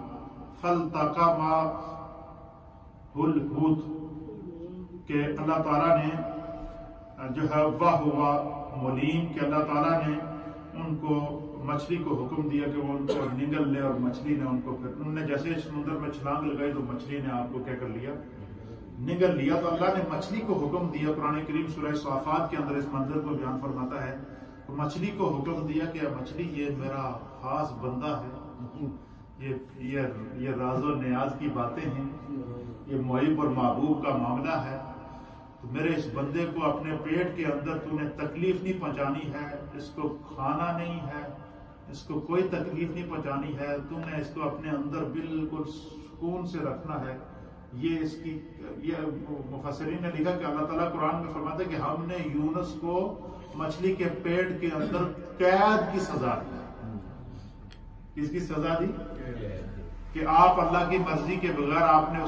S1: الْحُوتُ، کہ اللہ تعالیٰ نے جو ہے وَهُوَ مُلِيمٌ، کہ اللہ تعالیٰ نے ان کو مچھلی کو حکم دیا کہ وہ ان کو نگل لے، اور مچھلی نے ان کو پھر انہوں نے جیسے سمندر میں چھلانگ لگائی تو مچھلی نے آپ کو کیا کر لیا، نگل لیا۔ تو اللہ نے مچھلی کو حکم دیا، قرآن کریم سورہ صافات کے اندر اس منظر کو بیان فرماتا ہے، تو مچھلی کو حکم دیا کہ مچھلی یہ میرا خاص بندہ ہے، یہ راز و نیاز کی باتیں ہیں، یہ محب اور محبوب کا معاملہ ہے، تو میرے اس بندے کو اپنے پیٹ کے اندر تو نے تکلیف نہیں پہنچانی ہے، اس کو کھانا نہیں ہے، اس کو کوئی تکلیف نہیں پہنچانی ہے، تو نے اس کو اپنے اندر بالکل سکون سے رکھنا ہے۔ یہ مفسرین نے لکھا کہ اللہ تعالیٰ قرآن میں فرماتا ہے کہ ہم نے یونس کو مچھلی کے پیٹ کے اندر قید کی سزا دی۔ کس کی سزا دی؟ کہ آپ اللہ کی مرضی کے بغیر آپ نے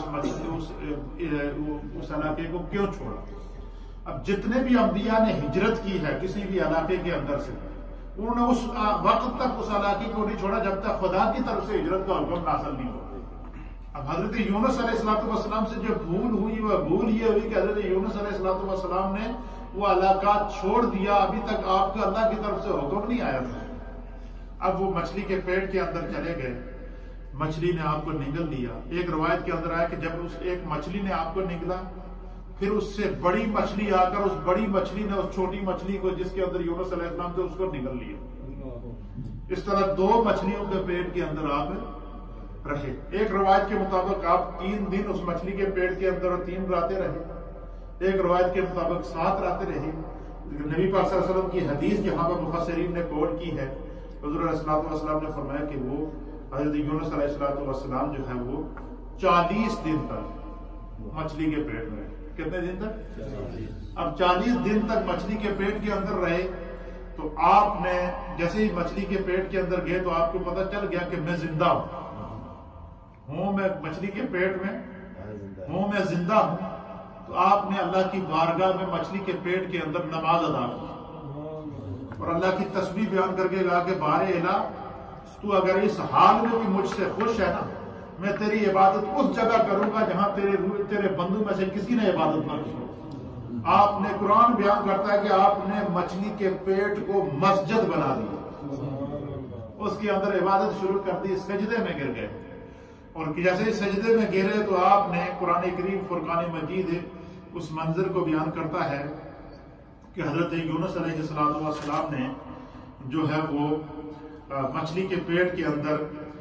S1: اس علاقے کو کیوں چھوڑا؟ اب جتنے بھی انبیاء نے ہجرت کی ہے کسی بھی علاقے کے اندر سے، انہوں نے اس وقت تک اس علاقے کو نہیں چھوڑا جب تک خدا کی طرف سے ہجرت کا حکم حاصل نہیں ہو۔ اب حضرت یونس علیہ السلام سے جو بھول ہوئی وہ بھول یہ ہوئی کہ حضرت یونس علیہ السلام نے وہ علاقات چھوڑ دیا، ابھی تک آپ کا اللہ کی طرف سے حکم نہیں آیا تھا۔ اب وہ مچھلی کے پیٹ کے اندر چلے گئے، مچھلی نے آپ کو نگل لیا۔ ایک روایت کے اندر آیا کہ جب اس ایک مچھلی نے آپ کو نگلا، پھر اس سے بڑی مچھلی آ کر اس بڑی مچھلی نے اس چھوٹی مچھلی کو جس کے اندر یونس علیہ السلام تھے اس کو نگل لیا۔ اس طرح 2 مچھلیوں کے پیٹ کے اندر آپ رہے۔ ایک روایت کے مطابق آپ 3 دن اس مچھلی کے پیٹ کے اندر اور 3 راتیں رہے، ایک روایت کے مطابق 7 راتیں رہے۔ نبی پاک صلی اللہ علیہ وسلم کی حدیث جہاں پر مفسرین نے کوٹ کی ہے، حضور علیہ السلام نے فرمایا کہ وہ حضرت یونس علیہ السلام جو ہے وہ 40 دن تک مچھلی کے پیٹ میں رہے۔ کتنے دن تک؟ اب 40 دن تک مچھلی کے پیٹ کے اندر رہے تو آپ نے جیسے ہی مچھلی کے پیٹ کے اندر گئے تو آپ کو پتہ چل گیا کہ میں زندہ ہوں، میں مچھلی کے پیٹ میں ہوں، میں زندہ ہوں۔ تو آپ نے اللہ کی بارگاہ میں مچھلی کے پیٹ کے اندر نماز ادا کی اور اللہ کی تسبیح بیان کر کے کہا کہ بار الہ، تو اگر اس حال میں بھی مجھ سے خوش ہے نا، میں تیری عبادت اس جگہ کروں گا جہاں تیرے بندوں میں سے کسی نے عبادت نہ کی۔ آپ نے قرآن بیان کرتا ہے کہ آپ نے مچھلی کے پیٹ کو مسجد بنا دی، اس کے اندر عبادت شروع کر دی، سجدے میں گر گئے، اور جیسے سجدے میں گرے تو آپ نے قرآن کریم فرقان مجید اس منظر کو بیان کرتا ہے کہ حضرت یونس علیہ السلام نے جو ہے وہ مچھلی کے پیٹ کے اندر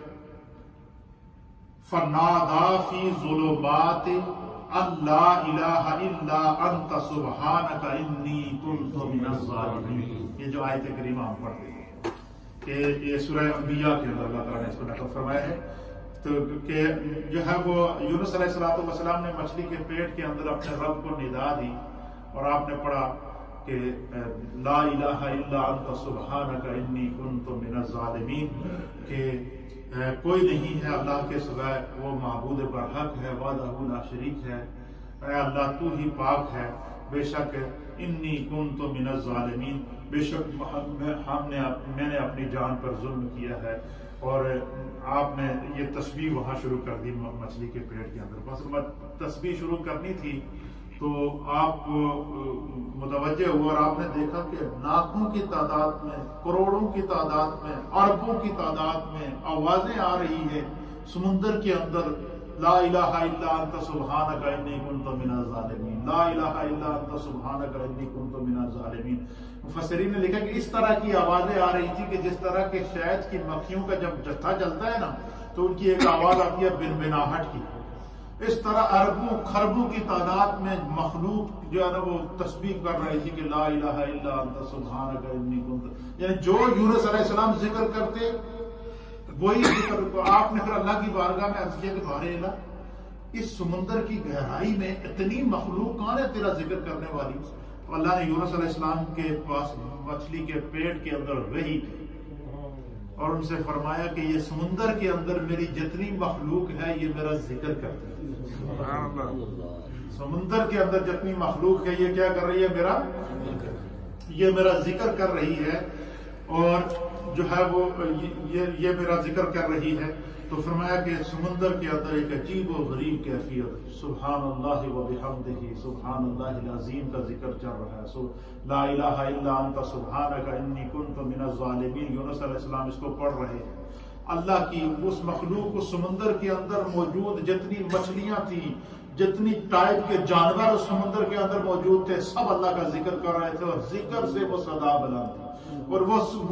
S1: فنادا فی ظلمات اللہ الہ الا انت سبحانک انی کنت من الظالمین۔ یہ جو آیت کریمہ ہم پڑھتے ہیں کہ یہ سورہ انبیاء کے اندر اللہ تعالیٰ نے اس کو نقل فرمایا ہے، تو کہ جو ہے وہ یونس علیہ السلام نے مچھلی کے پیٹ کے اندر اپنے رب کو ندا دی اور آپ نے پڑھا کہ لا الہ الا انت سبحانک انی کنت من الظالمین، کہ کوئی نہیں ہے اللہ کے سوائے، وہ معبود برحق ہے، وحدہ لا شریک ہے، اے اللہ تو ہی پاک ہے، بے شک انی کنت من الظالمین، بے شک میں نے اپنی جان پر ظلم کیا ہے۔ اور آپ نے یہ تسبیح وہاں شروع کر دی مچھلی کے پیٹ کے اندر۔ بس تسبیح شروع کرنی تھی تو آپ متوجہ ہوئے اور آپ نے دیکھا کہ لاکھوں کی تعداد میں، کروڑوں کی تعداد میں، اربوں کی تعداد میں آوازیں آ رہی ہیں سمندر کے اندر، لا الہ الا انت سبحانک انی کنت من الظالمین، لا الہ الا انت سبحانک انی کنت من الظالمین۔ مفسرین نے لکھا کہ اس طرح کی آوازیں آ رہی تھی کہ جس طرح کے شہد کی مکھیوں کا جب جتھا چلتا ہے نا تو ان کی ایک آواز آتی ہے بنبناہٹ کی، اس طرح اربوں خربوں کی تعداد میں مخلوق جو ہے نا وہ تسبیح کر رہی تھی کہ لا الہ الا انت سبحانک انی کنت، یعنی جو یونس علیہ السلام ذکر کرتے وہی ذکر کو آپ نے پھر اللہ کی بارگاہ میں عرض کیا کہ بار الہ، اس سمندر کی گہرائی میں اتنی مخلوق کون ہے تیرا ذکر کرنے والی؟ تو اللہ نے یونس علیہ السلام کے پاس مچھلی کے پیٹ کے اندر وحی کی اور ان سے فرمایا کہ یہ سمندر کے اندر میری جتنی مخلوق ہے یہ میرا ذکر کرتی ہے، سمندر کے اندر جتنی مخلوق ہے یہ کیا کر رہی ہے؟ یہ میرا ذکر کر رہی ہے، اور جو ہے وہ یہ میرا ذکر کر رہی ہے۔ تو فرمایا کہ سمندر کے اندر ایک عجیب و غریب کیفیت سبحان اللہ و بحمدہ، سبحان اللہ العظیم کا ذکر چل رہا ہے، لا الہ الا انت سبحانک انی کنت من الظالمین، یونس علیہ السلام اس کو پڑھ رہے ہیں۔ اللہ کی اس مخلوق اس سمندر کے اندر موجود جتنی مچھلیاں تھیں، جتنی ٹائپ کے جانور اس سمندر کے اندر موجود تھے، سب اللہ کا ذکر کر رہے تھے، اور ذکر سے وہ صدا بلند تھی، اور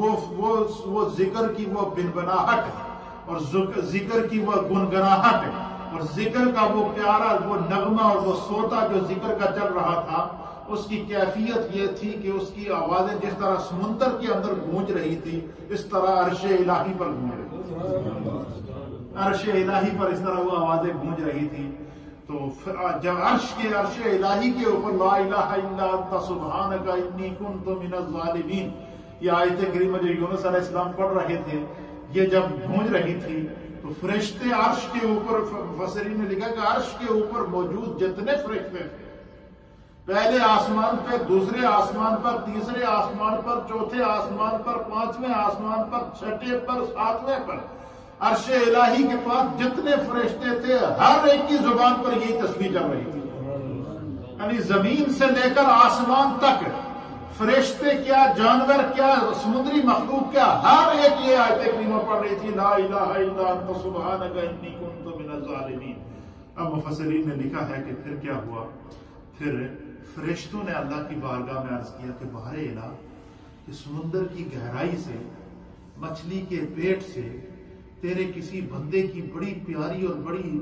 S1: وہ ذکر کی وہ بنبناہٹ ہے، اور ذکر کی وہ گنگناہٹ ہے، اور ذکر کا وہ پیارا وہ نغمہ اور وہ سوتا جو ذکر کا چل رہا تھا، اس کی کیفیت یہ تھی کہ اس کی آوازیں جس طرح سمندر کے اندر گونج رہی تھی اس طرح عرش الہی پر گونج رہی تھی، عرش الہی پر اس طرح وہ آوازیں گونج رہی تھی۔ تو جب عرش الہی کے اوپر لا الہ الا انت سبحانک انی کنت من الظالمین، یہ آیت کریمہ جو یونس علیہ السلام پڑھ رہے تھے یہ جب گونج رہی تھی تو فرشتے عرش کے اوپر، مفسرین نے لکھا کہ عرش کے اوپر موجود جتنے فرشتے تھے، پہلے آسمان پہ، دوسرے آسمان پر، تیسرے آسمان پر، چوتھے آسمان پر، پانچویں آسمان پر، چھٹے پر، ساتویں پر، عرش الہی کے پاس جتنے فرشتے تھے ہر ایک کی زبان پر یہی تسبیح چل رہی تھی. یعنی زمین سے لے کر آسمان تک فرشتے کیا، جانور کیا، سمندری مخلوق کیا، ہر ایک یہ آیت کریمہ پڑھ رہی تھی، لا الہ الا انت سبحانک انی کنت من الظالمین. اب مفسرین نے لکھا ہے کہ پھر کیا ہوا، پھر فرشتوں نے اللہ کی بارگاہ میں عرض کیا کہ بار الہ، کہ سمندر کی گہرائی سے، مچھلی کے پیٹ سے تیرے کسی بندے کی بڑی پیاری اور بڑی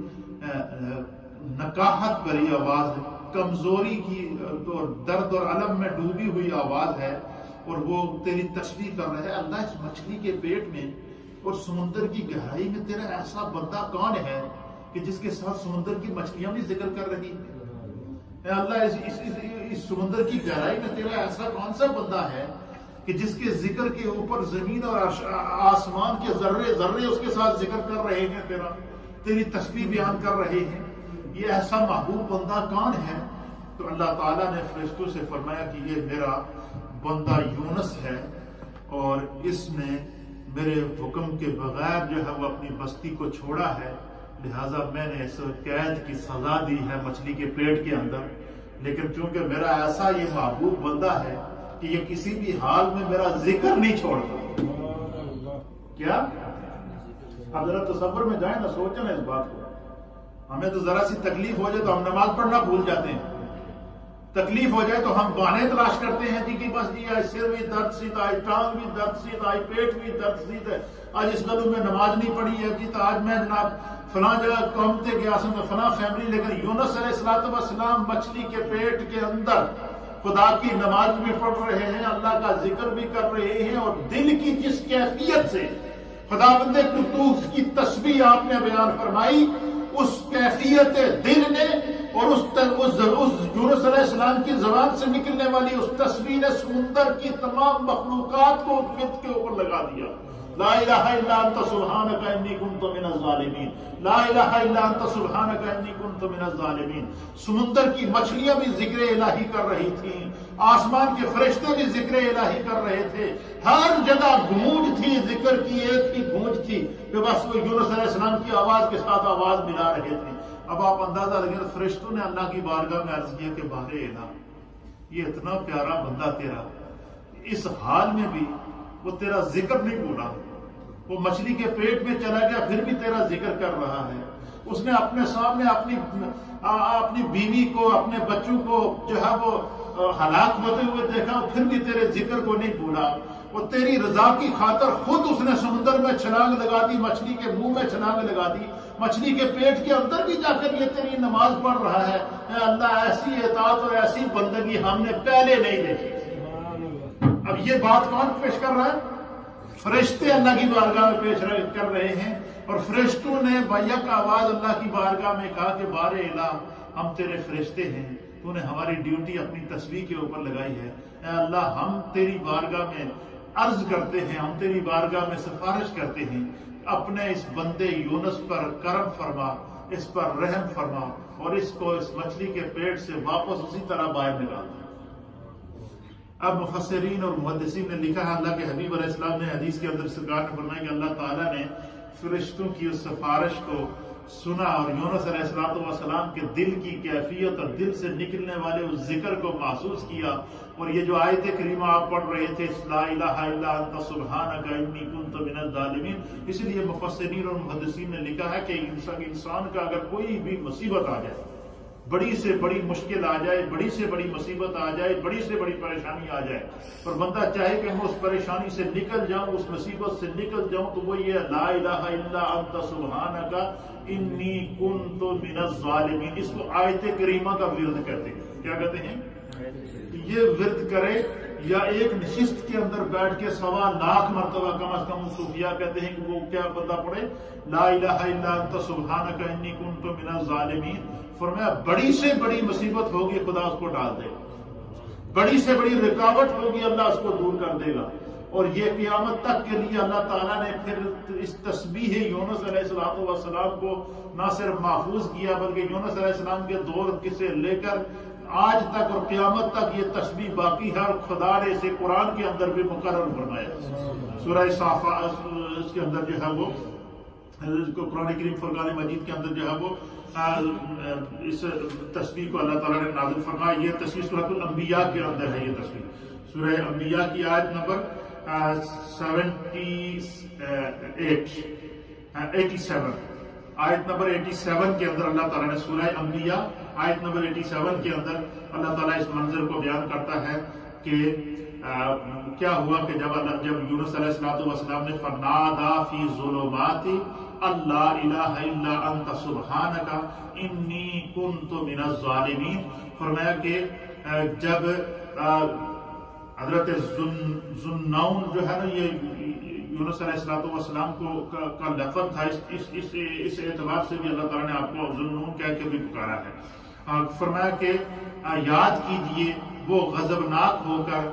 S1: نکاحت بھری آواز ہے، کمزوری کی اور درد اور علم میں ڈوبی ہوئی آواز ہے، اور وہ تیری تسبیح کر رہا ہے. اللہ، اس مچھلی کے پیٹ میں اور سمندر کی گہرائی میں تیرا ایسا بندہ کون ہے کہ جس کے ساتھ سمندر کی مچھلیاں بھی ذکر کر رہی ہیں؟ اے اللہ، اس سمندر کی گہرائی میں تیرا ایسا کون سا بندہ ہے کہ جس کے ذکر کے اوپر زمین اور آسمان کے ذرے ذرے اس کے ساتھ ذکر کر رہے ہیں، تیری تسبیح بیان کر رہے ہیں؟ یہ ایسا محبوب بندہ کون ہے؟ تو اللہ تعالیٰ نے فرشتوں سے فرمایا کہ یہ میرا بندہ یونس ہے، اور اس نے میرے حکم کے بغیر جو ہے وہ اپنی بستی کو چھوڑا ہے، لہٰذا میں نے اس قید کی سزا دی ہے مچھلی کے پیٹ کے اندر. لیکن چونکہ میرا ایسا یہ محبوب بندہ ہے کہ یہ کسی بھی حال میں میرا ذکر نہیں چھوڑتا. کیا اب ذرا تصور میں جائیں نا، سوچیں نا اس بات کو. ہمیں تو ذرا سی تکلیف ہو جائے تو ہم نماز پڑھنا بھول جاتے ہیں، تکلیف ہو جائے تو ہم بہانے تلاش کرتے ہیں کہ بس جی آج سر بھی درد سی تھا، آج ٹانگ بھی درد سی تھا، آج پیٹ بھی درد سی تھا، آج اس گلو میں نماز نہیں پڑھی ہے جی، تو آج میں جناب فلاں جگہ قوم تے گیا سن فلاں فیملی. لیکن یونس علیہ السلام مچھلی کے پیٹ کے اندر خدا کی نماز بھی پڑھ رہے ہیں، اللہ کا ذکر بھی کر رہے ہیں، اور دل کی جس کیفیت سے خدا بندے قدوس کی تسبیح آپ نے بیان فرمائی، اس کیفیت دل نے اور اس یونس علیہ السلام کی زبان سے نکلنے والی اس تسبیح نے سمندر کی تمام مخلوقات کو اس گرد کے اوپر لگا دیا. لا الہ الا انت سبحانک انی کنت من الظالمین، لا الہ الا انت سبحانک انی کنت من الظالمین. سمندر کی مچھلیاں بھی ذکر الہی کر رہی تھیں، آسمان کے فرشتے بھی ذکر الہی کر رہے تھے، ہر جگہ گونج تھی، ذکر کی ایک ہی گونج تھی کہ بس وہ یونس علیہ السلام کی آواز کے ساتھ آواز ملا رہے تھے. اب آپ اندازہ لگیں، فرشتوں نے اللہ کی بارگاہ میں عرض کیا کہ بار الہ، یہ اتنا پیارا بندہ تیرا اس حال میں بھی وہ تیرا ذکر نہیں بولا، وہ مچھلی کے پیٹ میں چلا گیا پھر بھی تیرا ذکر کر رہا ہے. اس نے اپنے سامنے اپنی بیوی کو، اپنے بچوں کو جو ہے وہ ہلاک ہوتے ہوئے دیکھا، پھر بھی تیرے ذکر کو نہیں بھولا. وہ تیری رضا کی خاطر خود اس نے سمندر میں چھلانگ لگا دی، مچھلی کے منہ میں چھلانگ لگا دی، مچھلی کے پیٹ کے اندر بھی جا کر یہ تیری نماز پڑھ رہا ہے. اے اللہ، ایسی اطاعت اور ایسی بندگی ہم نے پہلے نہیں دیکھی. اب یہ بات کون پیش کر رہا ہے؟ فرشتے اللہ کی بارگاہ میں پیش کر رہے ہیں، اور فرشتوں نے بیک آواز اللہ کی بارگاہ میں کہا کہ بار الہ، ہم تیرے فرشتے ہیں، تو نے ہماری ڈیوٹی اپنی تسبیح کے اوپر لگائی ہے. اے اللہ، ہم تیری بارگاہ میں عرض کرتے ہیں، ہم تیری بارگاہ میں سفارش کرتے ہیں، اپنے اس بندے یونس پر کرم فرما، اس پر رحم فرما، اور اس کو اس مچھلی کے پیٹ سے واپس اسی طرح باہر نکال دے. اب مفسرین اور محدثین نے لکھا ہے، اللہ کے حبیب علیہ السلام نے حدیث کے اندر سرکار نے فرمایا کہ اللہ تعالیٰ نے فرشتوں کی اس سفارش کو سنا، اور یونس علیہ السلام کے دل کی کیفیت اور دل سے نکلنے والے اس ذکر کو محسوس کیا. اور یہ جو آیت کریمہ آپ پڑھ رہے تھے، لا الہ الا انت سبحانک انی کنت من الظالمین، اس لیے مفسرین اور محدثین نے لکھا ہے کہ انسان کا اگر کوئی بھی مصیبت آ جائے، بڑی سے بڑی مشکل آ جائے، بڑی سے بڑی مصیبت آ جائے، بڑی سے بڑی پریشانی آ جائے، اور بندہ چاہے کہ میں اس پریشانی سے نکل جاؤں، اس مصیبت سے نکل جاؤں، تو وہ یہ لا الہ الا انت سبحانک انی کنت من الظالمین، اس کو آیت کریمہ کا ورد کہتے ہیں. کیا کہتے ہیں؟ یہ ورد کرے، یا ایک نشست کے اندر بیٹھ کے 1.25 لاکھ مرتبہ کم از کم صوفیاء کہتے ہیں کہ وہ کیا بندہ پڑھے، لا الہ الا انت سبحانک انی کنت من الظالمین. فرمایا بڑی سے بڑی مصیبت ہوگی خدا اس کو ڈال دے گا، بڑی سے بڑی رکاوٹ ہوگی اللہ اس کو دور کر دے گا. اور یہ قیامت تک کے لیے اللہ تعالیٰ نے پھر اس تسبیح یونس علیہ السلام کو نہ صرف محفوظ کیا، بلکہ یونس علیہ السلام کے دور سے لے کر آج تک اور قیامت تک یہ تسبیح باقی ہے، اور خدا نے اسے قرآن کے اندر بھی مقرر فرمایا. سورہ صافات اس کے اندر جو ہے وہ قرآن کریم فرقان مجید کے اندر جو ہے وہ اس تسبیح کو اللہ تعالیٰ نے نازل فرمایا. یہ تسبیح سورۃ الانبیاء کے اندر ہے. یہ تسبیح سورہ انبیاء کی آیت نمبر 87 آیت نمبر 87 کے اندر اللہ تعالیٰ نے سورہ انبیاء آیت نمبر 87 کے اندر اللہ تعالیٰ اس منظر کو بیان کرتا ہے کہ کیا ہوا کہ جب یونس علیہ السلام نے فنادا فی ظلمات اللہ الہ الا انت سبحانک انی کنت من الظالمین. فرمایا کہ جب حضرت ذوالنون جو ہے نا یہ یونس علیہ السلام کا لقب تھا. اس اعتبار سے بھی اللہ تعالیٰ نے آپ کو ذوالنون کہہ کے بھی پکارا ہے. فرمایا کہ یاد کیجئے وہ غضبناک ہو کر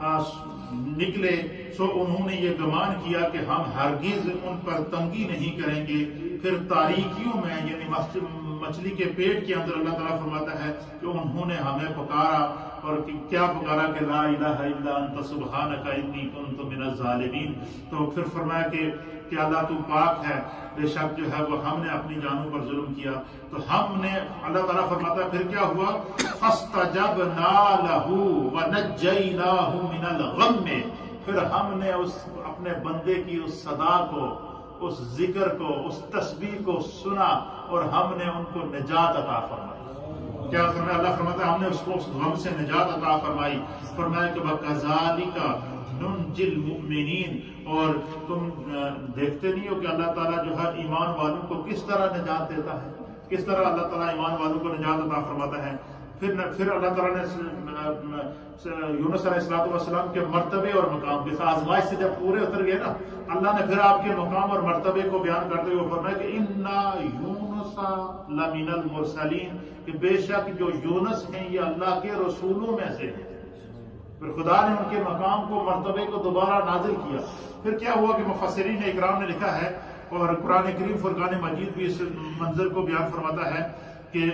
S1: نکلے سو انہوں نے یہ گمان کیا کہ ہم ہرگز ان پر تنگی نہیں کریں گے. پھر تاریکیوں میں یعنی مچھلی کے پیٹ کے اندر اللہ تعالیٰ فرماتا ہے کہ انہوں نے ہمیں پکارا اور کیا پکارا کہ لا الہ الا انت سبحانک انی کنت من الظالمین. تو پھر فرمایا کہ اللہ تو پاک ہے، بے شک جو ہے وہ ہم نے اپنی جانوں پر ظلم کیا. تو ہم نے اللہ تعالیٰ فرماتا ہے پھر کیا ہوا فاستجبنا لہ ونجیناہ من الغم. پھر ہم نے اپنے بندے کی اس صدا کو، اس ذکر کو، اس تسبیح کو سنا اور ہم نے ان کو نجات عطا فرمائی. کیا فرمایا؟ اللہ فرماتا ہے ہم نے اس کو اس غم سے نجات عطا فرمائی. فرمایا کہ وَكَذَلِكَ نُنْجِي الْمُؤْمِنِينَ. اور تم دیکھتے نہیں ہو کہ اللہ تعالیٰ جو ہے ایمان والوں کو کس طرح نجات دیتا ہے، کس طرح اللہ تعالیٰ ایمان والوں کو نجات عطا فرماتا ہے. پھر اللہ تعالیٰ نے یونس علیہ السلام کے مرتبے اور مقام کے ساتھ آزمائش سے جب پورے اتر گئے نا، اللہ نے پھر آپ کے مقام اور مرتبے کو بیان کرتے ہوئے فرمایا کہ اِنَّا یونس لَمِنَ الْمُرْسَلِينَ، کہ بے شک جو یونس ہیں یہ اللہ کے رسولوں میں سے ہیں. پھر خدا نے ان کے مقام کو، مرتبے کو دوبارہ نازل کیا. پھر کیا ہوا کہ مفسرین اکرام نے لکھا ہے اور قرآن کریم فرقان مجید بھی اس منظر کو بیان فرماتا ہے کہ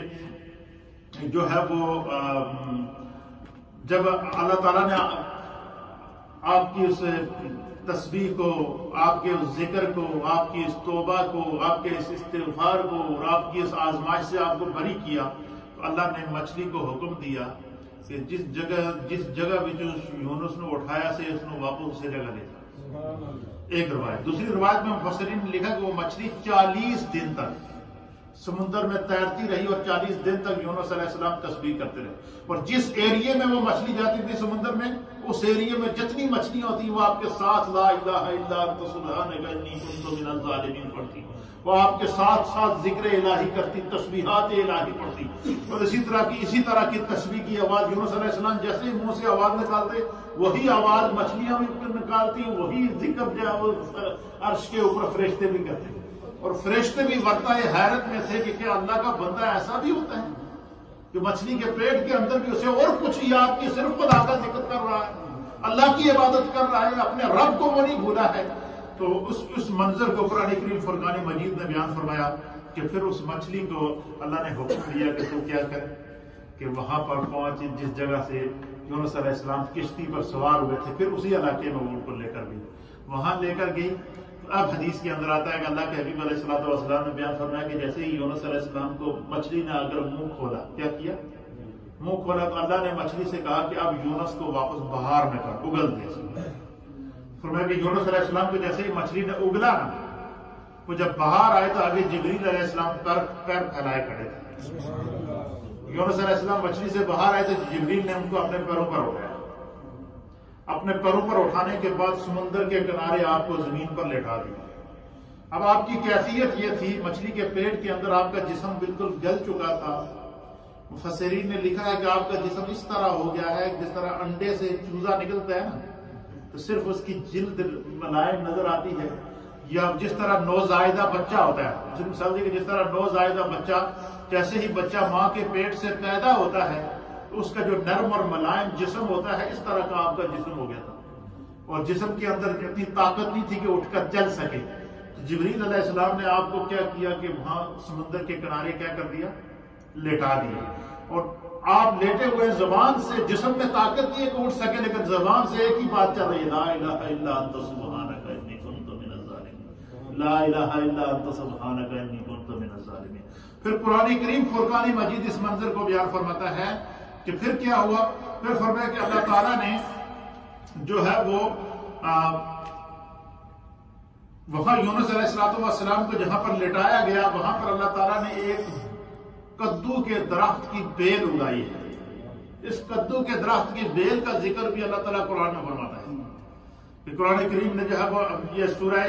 S1: جو ہے وہ جب اللہ تعالیٰ نے آپ کی اس تسبیح کو، آپ کے اس ذکر کو، آپ کی اس توبہ کو، آپ کے اس استغفار کو اور آپ کی اس آزمائش سے آپ کو بری کیا، تو اللہ نے مچھلی کو حکم دیا کہ جس جگہ بھی جو یونس نے اٹھایا سے اس نے واپس اسی جگہ لے جا. ایک روایت. دوسری روایت میں مفسرین نے لکھا کہ وہ مچھلی 40 دن تک سمندر میں تیرتی رہی اور 40 دن تک یونس علیہ السلام تسبیح کرتے رہے. اور جس ایریے میں وہ مچھلی جاتی تھی سمندر میں، اس ایریے میں جتنی مچھلیاں ہوتی وہ آپ کے ساتھ لا الہ الا انت سبحانک انی کنت من الظالمین پڑھتی، وہ آپ کے ساتھ ساتھ ذکر الہی کرتی، تسبیحات الہی پڑھتی. اور اسی طرح کی تسبیح کی آواز یونس علیہ السلام جیسے ہی منہ سے آواز نکالتے وہی آواز مچھلیاں بھی نکالتی، وہی ذکر جو ہے وہ عرش کے اوپر فرشتے بھی کرتے. اور فرشتے بھی ورطۂ حیرت میں تھے کہ کیا اللہ کا بندہ ایسا بھی ہوتا ہے کہ مچھلی کے پیٹ کے اندر بھی اسے اور کچھ یاد کی، صرف خدا کا ذکر کر رہا ہے، اللہ کی عبادت کر رہا ہے، اپنے رب کو وہ نہیں بھولا ہے. تو اس منظر کو قرآن کریم فرقان مجید نے بیان فرمایا کہ پھر اس مچھلی کو اللہ نے حکم دیا کہ تو کیا کرے کہ وہاں پر پہنچ جس جگہ سے یونس علیہ السلام کشتی پر سوار ہوئے تھے، پھر اسی علاقے میں وہ ان کو لے کر گئی، وہاں لے کر گئی. اب حدیث کے اندر آتا ہے کہ اللہ کے حبیب علیہ السلام نے بیان فرمایا کہ جیسے ہی یونس علیہ السلام کو مچھلی نے اگر منہ کھولا، کیا کیا؟ منہ کھولا، تو اللہ نے مچھلی سے کہا کہ اب یونس کو واپس بہار میں کر، اگل دے. فرمایا کہ یونس علیہ السلام کو جیسے ہی مچھلی نے اگلا نا، وہ جب باہر آئے تو آگے جبریل علیہ السلام پیر پھیلائے کھڑے تھے. یونس علیہ السلام مچھلی سے باہر آئے تو جبریل نے ان کو اپنے پیروں پر اٹھایا. اپنے پیروں پر اٹھانے کے بعد سمندر کے کنارے آپ کو زمین پر لٹا دیا. اب آپ کی کیفیت یہ تھی، مچھلی کے پیٹ کے اندر آپ کا جسم بالکل گل چکا تھا. مفسرین نے لکھا ہے کہ آپ کا جسم اس طرح ہو گیا ہے جس طرح انڈے سے چوزا نکلتا ہے نا، تو صرف اس کی جلد ملائم نظر آتی ہے. یا جس طرح نوزائیدہ بچہ ہوتا ہے، سمجھے کہ جس طرح نوزائیدہ بچہ جیسے ہی بچہ ماں کے پیٹ سے پیدا ہوتا ہے تو اس کا جو نرم اور ملائم جسم ہوتا ہے، اس طرح کا آپ کا جسم ہو گیا تھا. اور جسم کے اندر اتنی طاقت نہیں تھی کہ اٹھ کر چل سکے. تو جبریل علیہ السلام نے آپ کو کیا کیا کہ وہاں سمندر کے کنارے کیا کر دیا؟ لٹا دیا. اور آپ لیٹے ہوئے زبان سے، جسم میں طاقت نہیں ہے کہ اٹھ سکے، لیکن زبان سے ایک ہی بات چل رہی ہے، لا الہ الا انت سبحانک انی کنت من الظالمین. لا الہ الا انت سبحانک انی کنت من الظالمین۔ پھر قرآن کریم فرقان مجید اس منظر کو بیان فرماتا ہے کہ پھر کیا ہوا، پھر فرمایا کہ اللہ تعالیٰ نے جو ہے وہ وہاں یونس علیہ السلام کو جہاں پر لٹایا گیا وہاں پر اللہ تعالیٰ نے ایک کدو کے درخت کی بیل اگائی ہے۔ اس کدو کے درخت کی بیل کا ذکر بھی اللہ تعالیٰ قرآن میں فرماتا ہے کہ قرآن کریم نے جو ہے وہ یہ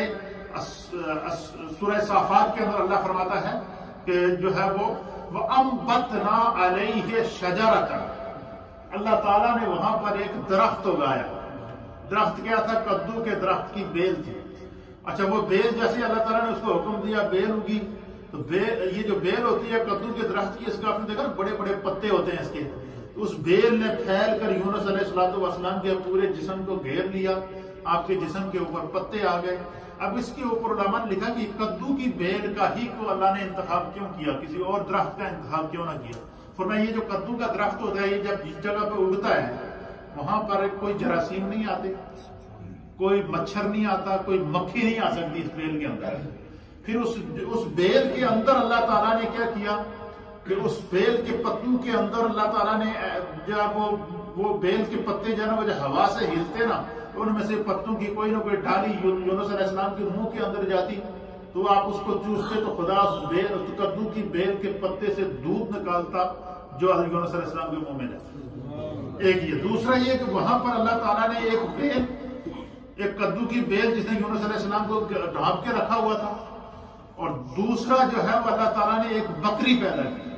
S1: سورہ صافات کے اندر اللہ فرماتا ہے کہ جو ہے وہ وَأَنبَتْنَا عَلَيْهِ شَجَرَةً، اللہ تعالیٰ نے وہاں پر ایک درخت اگایا۔ درخت کیا تھا؟ کدو کے درخت کی بیل تھی۔ اچھا، وہ بیل جیسے اللہ تعالیٰ نے اس کو حکم دیا بیل اگی، تو یہ جو بیل ہوتی ہے کدو کے درخت کی، اس کا آپ نے دیکھا بڑے بڑے پتے ہوتے ہیں اس کے، تو اس بیل نے پھیل کر یونس علیہ السلام کے پورے جسم کو گھیر لیا، آپ کے جسم کے اوپر پتے آ گئے۔ اب اس کے اوپر علماء نے لکھا کہ کدو کی بیل کا ہی کو اللہ نے انتخاب کیوں کیا، کسی اور درخت کا انتخاب کیوں نہ کیا؟ فرمایا یہ جو کدو کا درخت ہوتا ہے یہ جب جس جگہ پہ اگتا ہے وہاں پر کوئی جراثیم نہیں آتے، کوئی مچھر نہیں آتا، کوئی مکھی نہیں آ سکتی اس بیل کے اندر۔ پھر اس بیل کے اندر اللہ تعالیٰ نے کیا کیا کہ اس بیل کے پتوں کے اندر اللہ تعالیٰ نے جب وہ بیل کے پتے جو ہے نا وہ جب ہوا سے ہلتے نا تو ان میں سے پتوں کی کوئی نہ کوئی ڈالی یونس علیہ السلام کے منہ کے اندر جاتی، تو آپ اس کو چوستے تو خدا اس کدو کی بیل کے پتے سے دودھ نکالتا جو یونس علیہ السلام کے منہ میں جاتا۔ ایک یہ، دوسرا یہ کہ وہاں پر اللہ تعالیٰ نے ایک کدو کی بیل جس نے یونس علیہ السلام کو ڈھانپ کے رکھا ہوا تھا، اور دوسرا جو ہے وہ اللہ تعالیٰ نے ایک بکری پیدا کی۔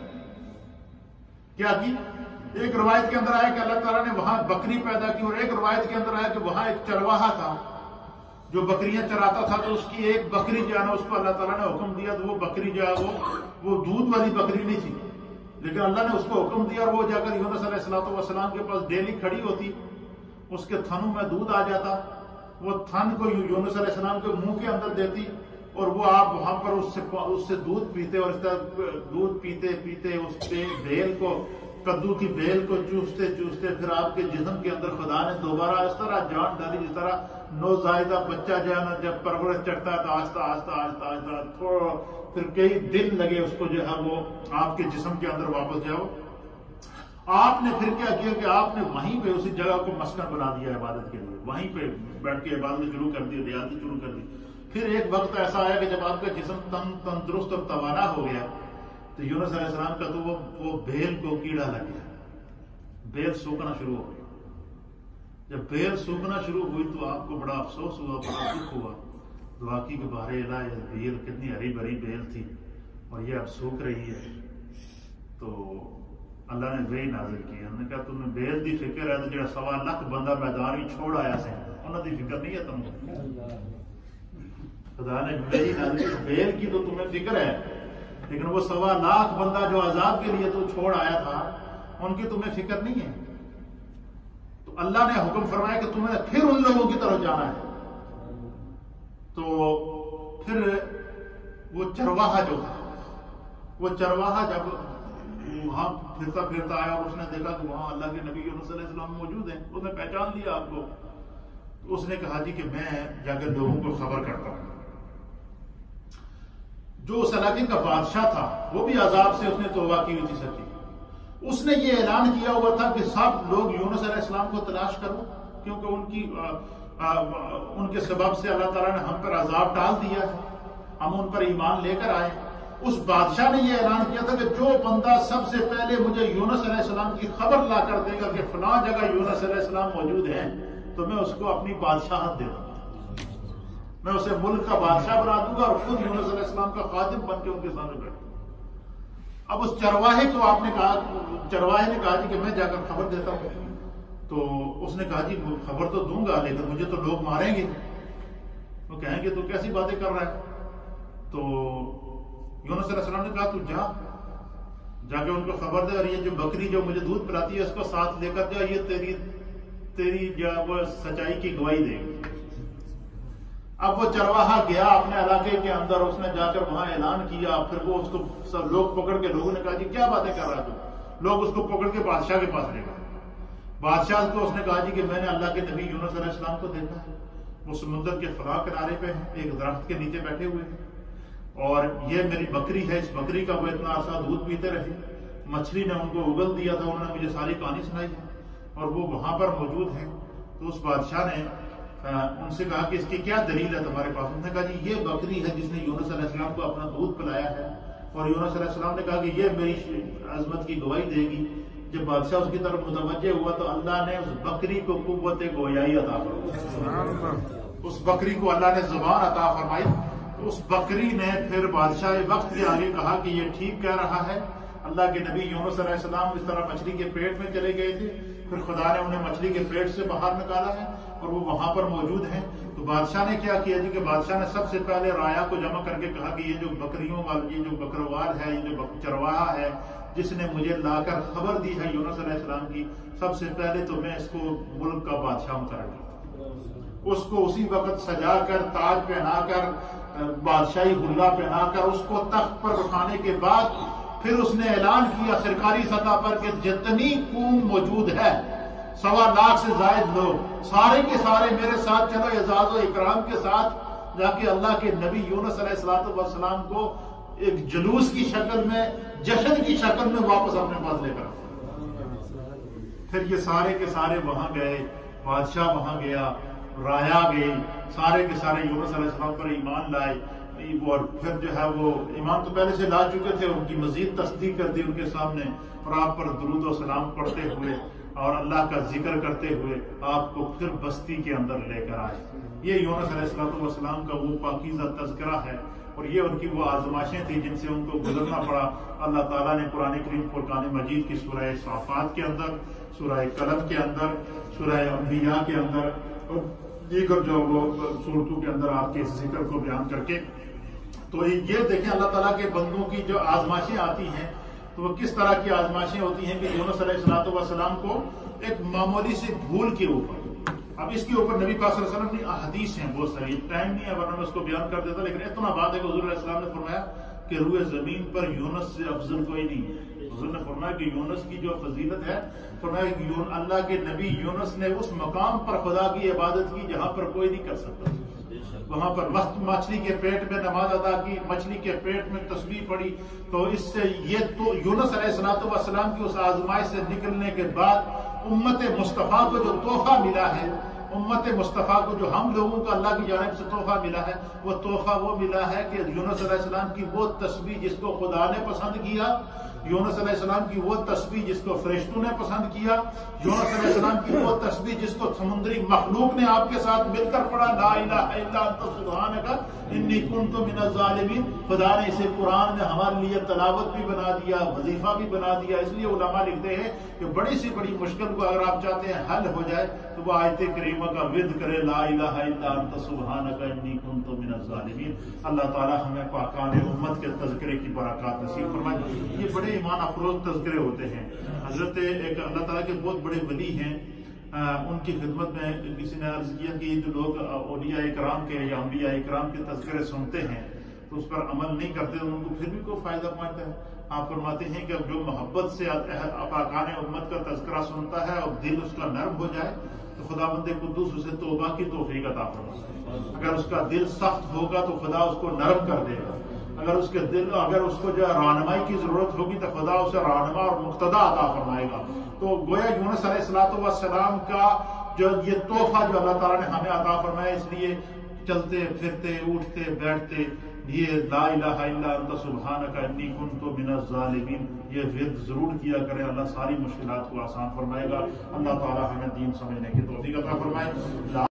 S1: کیا کی؟ ایک روایت کے اندر آیا کہ اللہ تعالیٰ نے وہاں بکری پیدا کی، اور ایک روایت کے اندر آیا کہ وہاں ایک چرواہا تھا جو بکریاں چراتا تھا، تو اس کی ایک بکری جو ہے نا اس کو اللہ تعالیٰ نے حکم دیا، تو وہ بکری جو ہے وہ دودھ والی بکری نہیں تھی، لیکن اللہ نے اس کو حکم دیا اور وہ جا کر یونس علیہ السلام کے پاس ڈیلی کھڑی ہوتی، اس کے تھنوں میں دودھ آ جاتا، وہ تھن کو یونس علیہ السلام کے منہ کے اندر دیتی اور وہ آپ وہاں پر اس سے دودھ پیتے، اور اس طرح دودھ پیتے پیتے اس پہ بیل کو کدو کی بیل کو چوستے چوستے پھر آپ کے جسم کے اندر خدا نے دوبارہ اس طرح جان ڈالی جس طرح نوزائیدہ بچہ جو ہے نا جب پرورش چڑھتا ہے تو آہستہ آہستہ آہستہ آہستہ تھوڑا پھر کئی دن لگے اس کو جو ہے وہ آپ کے جسم کے اندر واپس جاؤ۔ آپ نے پھر کیا کیا کہ آپ نے وہیں پہ اسی جگہ کو مسکن بنا دیا عبادت کے لیے، وہیں پہ بیٹھ کے عبادت شروع کر دی، ریاضت شروع کر دی۔ پھر ایک وقت ایسا آیا کہ جب آپ کا جسم تندرست اور توانا ہو گیا تو یونس علیہ السلام کا تو وہ بیل کو کیڑا لگ گیا، بیل سوکھنا شروع ہو گئی۔ جب بیل سوکھنا شروع ہوئی تو آپ کو بڑا افسوس ہوا، بڑا دکھ ہوا، دعا کی کہ بارے الہ یہ بیل کتنی ہری بھری بیل تھی اور یہ اب سوکھ رہی ہے۔ تو اللہ نے وہی نازل کی، ہم نے کہا تمہیں بیل دی فکر ہے تو جڑا 1.25 لاکھ بندہ میدان ہی چھوڑ آیا سے انہوں دی فکر نہیں ہے تم کو؟ خدا نے وہی نازل کی، بیل کی تو تمہیں فکر ہے لیکن وہ 1.25 لاکھ بندہ جو عذاب کے لیے تو چھوڑ آیا تھا ان کی تمہیں فکر نہیں ہے۔ تو اللہ نے حکم فرمایا کہ تمہیں پھر ان لوگوں کی طرف جانا ہے۔ تو پھر وہ چرواہا جو تھا، وہ چرواہا جب وہاں پھرتا پھرتا آیا اور اس نے دیکھا کہ وہاں اللہ کے نبی یونس علیہ السلام موجود ہیں، اس نے پہچان لیا آپ کو، تو اس نے کہا جی کہ میں جا کر لوگوں کو خبر کرتا ہوں۔ جو اس علاقے کا بادشاہ تھا وہ بھی عذاب سے اس نے توبہ کی ہوئی تھی سچی، اس نے یہ اعلان کیا ہوا تھا کہ سب لوگ یونس علیہ السلام کو تلاش کرو، کیونکہ ان کے سبب سے اللہ تعالیٰ نے ہم پر عذاب ڈال دیا ہے، ہم ان پر ایمان لے کر آئے۔ اس بادشاہ نے یہ اعلان کیا تھا کہ جو بندہ سب سے پہلے مجھے یونس علیہ السلام کی خبر لا کر دے گا کہ فلاں جگہ یونس علیہ السلام موجود ہیں تو میں اس کو اپنی بادشاہت دے دوں گا، میں اسے ملک کا بادشاہ بنا دوں گا اور خود یونس علیہ السلام کا خادم بن کے ان کے سامنے بیٹھوں گا۔ اب اس چرواہے کو آپ نے کہا، چرواہے نے کہا جی کہ میں جا کر خبر دیتا ہوں، تو اس نے کہا جی خبر تو دوں گا لیکن مجھے تو لوگ ماریں گے، وہ کہیں گے تو کیسی باتیں کر رہا ہے۔ تو یونس علیہ السلام نے کہا تو جا کے ان کو خبر دے، اور یہ جو بکری جو مجھے دودھ پلاتی ہے اس کو ساتھ لے کر جا، یہ تیری جو وہ سچائی کی گواہی دے گی۔ اب وہ چرواہا گیا اپنے علاقے کے اندر، اس نے جا کر وہاں اعلان کیا، پھر وہ اس کو سب لوگ پکڑ کے، لوگوں نے کہا جی کیا باتیں کر رہا تو لوگ اس کو پکڑ کے بادشاہ کے پاس لے گئے۔ بادشاہ کو اس نے کہا جی کہ میں نے اللہ کے نبی یونس علیہ السلام کو دیکھا ہے، وہ سمندر کے فلاں کنارے پہ ہیں، ایک درخت کے نیچے بیٹھے ہوئے ہیں، اور یہ میری بکری ہے، اس بکری کا وہ اتنا عرصہ دودھ پیتے رہے، مچھلی نے ان کو اگل دیا تھا، انہوں نے مجھے ساری کہانی سنائی ہے اور وہ وہاں پر موجود ہیں۔ تو اس بادشاہ نے ان سے کہا کہ اس کی کیا دلیل ہے تمہارے پاس؟ انہوں نے کہا جی یہ بکری ہے جس نے یونس علیہ السلام کو اپنا دودھ پلایا ہے، اور یونس علیہ السلام نے کہا کہ یہ میری عظمت کی گواہی دے گی۔ جب بادشاہ اس کی طرف متوجہ ہوا تو اللہ نے اس بکری کو قوت گویائی عطا فرمائی، اس بکری کو اللہ نے زبان عطا فرمائی۔ تو اس بکری نے پھر بادشاہ وقت کے آگے کہا کہ یہ ٹھیک کہہ رہا ہے، اللہ کے نبی یونس علیہ السلام اس طرح مچھلی کے پیٹ میں چلے گئے تھے، پھر خدا نے انہیں مچھلی کے پیٹ سے باہر نکالا ہے اور وہ وہاں پر موجود ہیں۔ تو بادشاہ نے کیا کیا جی کہ بادشاہ نے سب سے پہلے رایا کو جمع کر کے کہا کہ یہ جو بکریوں والا، یہ جو بکروال ہے، یہ جو چرواہا ہے جس نے مجھے لا کر خبر دی ہے یونس علیہ السلام کی، سب سے پہلے تو میں اس کو ملک کا بادشاہ مقرر کرتا ہوں، اس کو اسی وقت سجا کر تاج پہنا کر بادشاہی حلہ پہنا کر اس کو تخت پر رکھانے کے بعد پھر اس نے اعلان کیا سرکاری سطح پر کہ جتنی قوم موجود ہے 1.25 لاکھ سے زائد لوگ، سارے کے سارے میرے ساتھ چلو، اعزاز و اکرام کے ساتھ جا کے اللہ کے نبی یونس علیہ السلام کو ایک جلوس کی شکل میں، جشن کی شکل میں واپس اپنے پاس لے کر آؤ۔ پھر یہ سارے کے سارے وہاں گئے، بادشاہ وہاں گیا، رایا گئی، سارے کے سارے یونس علیہ السلام پر ایمان لائے، اور پھر جو ہے وہ ایمان تو پہلے سے لا چکے تھے، ان کی مزید تصدیق کر دی ان کے سامنے، اور آپ پر درود و سلام پڑھتے ہوئے اور اللہ کا ذکر کرتے ہوئے آپ کو پھر بستی کے اندر لے کر آئے۔ یہ یونس علیہ السلام کا وہ پاکیزہ تذکرہ ہے، اور یہ ان کی وہ آزمائشیں تھیں جن سے ان کو گزرنا پڑا۔ اللہ تعالیٰ نے قرآن کریم فرقان مجید کی سورہ صافات کے اندر، سورہ قلم کے اندر، سورہ انبیاء کے اندر اور دیگر جو وہ صورتوں کے اندر آپ کے اس ذکر کو بیان کر کے، تو یہ دیکھیں اللہ تعالیٰ کے بندوں کی جو آزمائشیں آتی ہیں تو وہ کس طرح کی آزمائشیں ہوتی ہیں کہ یونس علیہ السلام کو ایک معمولی سی بھول کے اوپر، اب اس کے اوپر نبی پاک صلی اللہ علیہ وسلم کی احادیث ہیں بہت ساری، ٹائم نہیں ہے ورنہ میں اس کو بیان کر دیتا، لیکن اتنا بات ہے کہ حضور علیہ السلام نے فرمایا کہ روئے زمین پر یونس سے افضل کوئی نہیں ہے۔ حضور نے فرمایا کہ یونس کی جو فضیلت ہے، فرمایا کہ اللہ کے نبی یونس نے اس مقام پر خدا کی عبادت کی جہاں پر کوئی نہیں کر سکتا، وہاں پر وقت مچھلی کے پیٹ میں نماز ادا کی، مچھلی کے پیٹ میں تسبیح پڑھی۔ تو اس سے یہ تو یونس علیہ السلام کی اس آزمائش سے نکلنے کے بعد امت مصطفیٰ کو جو تحفہ ملا ہے، امت مصطفیٰ کو جو ہم لوگوں کا اللہ کی جانب سے تحفہ ملا ہے، وہ تحفہ وہ ملا ہے کہ یونس علیہ السلام کی وہ تسبیح جس کو خدا نے پسند کیا، یونس علیہ السلام کی وہ تسبیح جس کو فرشتوں نے پسند کیا، یونس علیہ السلام کی وہ تسبیح جس کو سمندری مخلوق نے آپ کے ساتھ مل کر پڑھا، لا الہ الا انت سبحانک انی کنت من الظالمین۔ خدا نے اسے قرآن میں ہمارے لیے تلاوت بھی بنا دیا، وظیفہ بھی بنا دیا۔ اس لیے علماء لکھتے ہیں کہ بڑی سی بڑی مشکل کو اگر آپ چاہتے ہیں حل ہو جائے تو وہ آیت کریمہ کا ورد کرے، لا الہ الا انت سبحانک انی کنت من الظالمین۔ اللہ تعالی ہمیں پاکان امت کے تذکرے کی برکات نصیب فرمائے۔ یہ بڑے ایمان افروز تذکرے ہوتے ہیں۔ حضرت ایک اللہ تعالیٰ کے بہت بڑے ولی ہیں، ان کی خدمت میں کسی نے عرض کیا کہ جو لوگ اولیاء اکرام کے یا انبیاء اکرام کے تذکرے سنتے ہیں تو اس پر عمل نہیں کرتے، ان کو پھر بھی کوئی فائدہ پہنچتا ہے؟ آپ فرماتے ہیں کہ جو محبت سے پاکان امت کا تذکرہ سنتا ہے اور دل اس کا نرم ہو جائے تو خدا بند قدوس اسے توبہ کی توفیق عطا فرماتا ہے۔ اگر اس کا دل سخت ہوگا تو خدا اس کو نرم کر دے گا، اگر اس کو جو رہنمائی کی ضرورت ہوگی تو خدا اسے رہنما اور مقتدا عطا فرمائے گا۔ تو گویا یونس علیہ السلام کا جو یہ تحفہ جو اللہ تعالیٰ نے ہمیں عطا فرمایا، اس لیے چلتے پھرتے اٹھتے بیٹھتے یہ لا الہ الا انت سبحانک انی کنت من الظالمین یہ ورد ضرور کیا کرے۔ اللہ ساری مشکلات کو آسان فرمائے گا۔ اللہ تعالیٰ ہمیں دین سمجھنے کی توفیق عطا فرمائے۔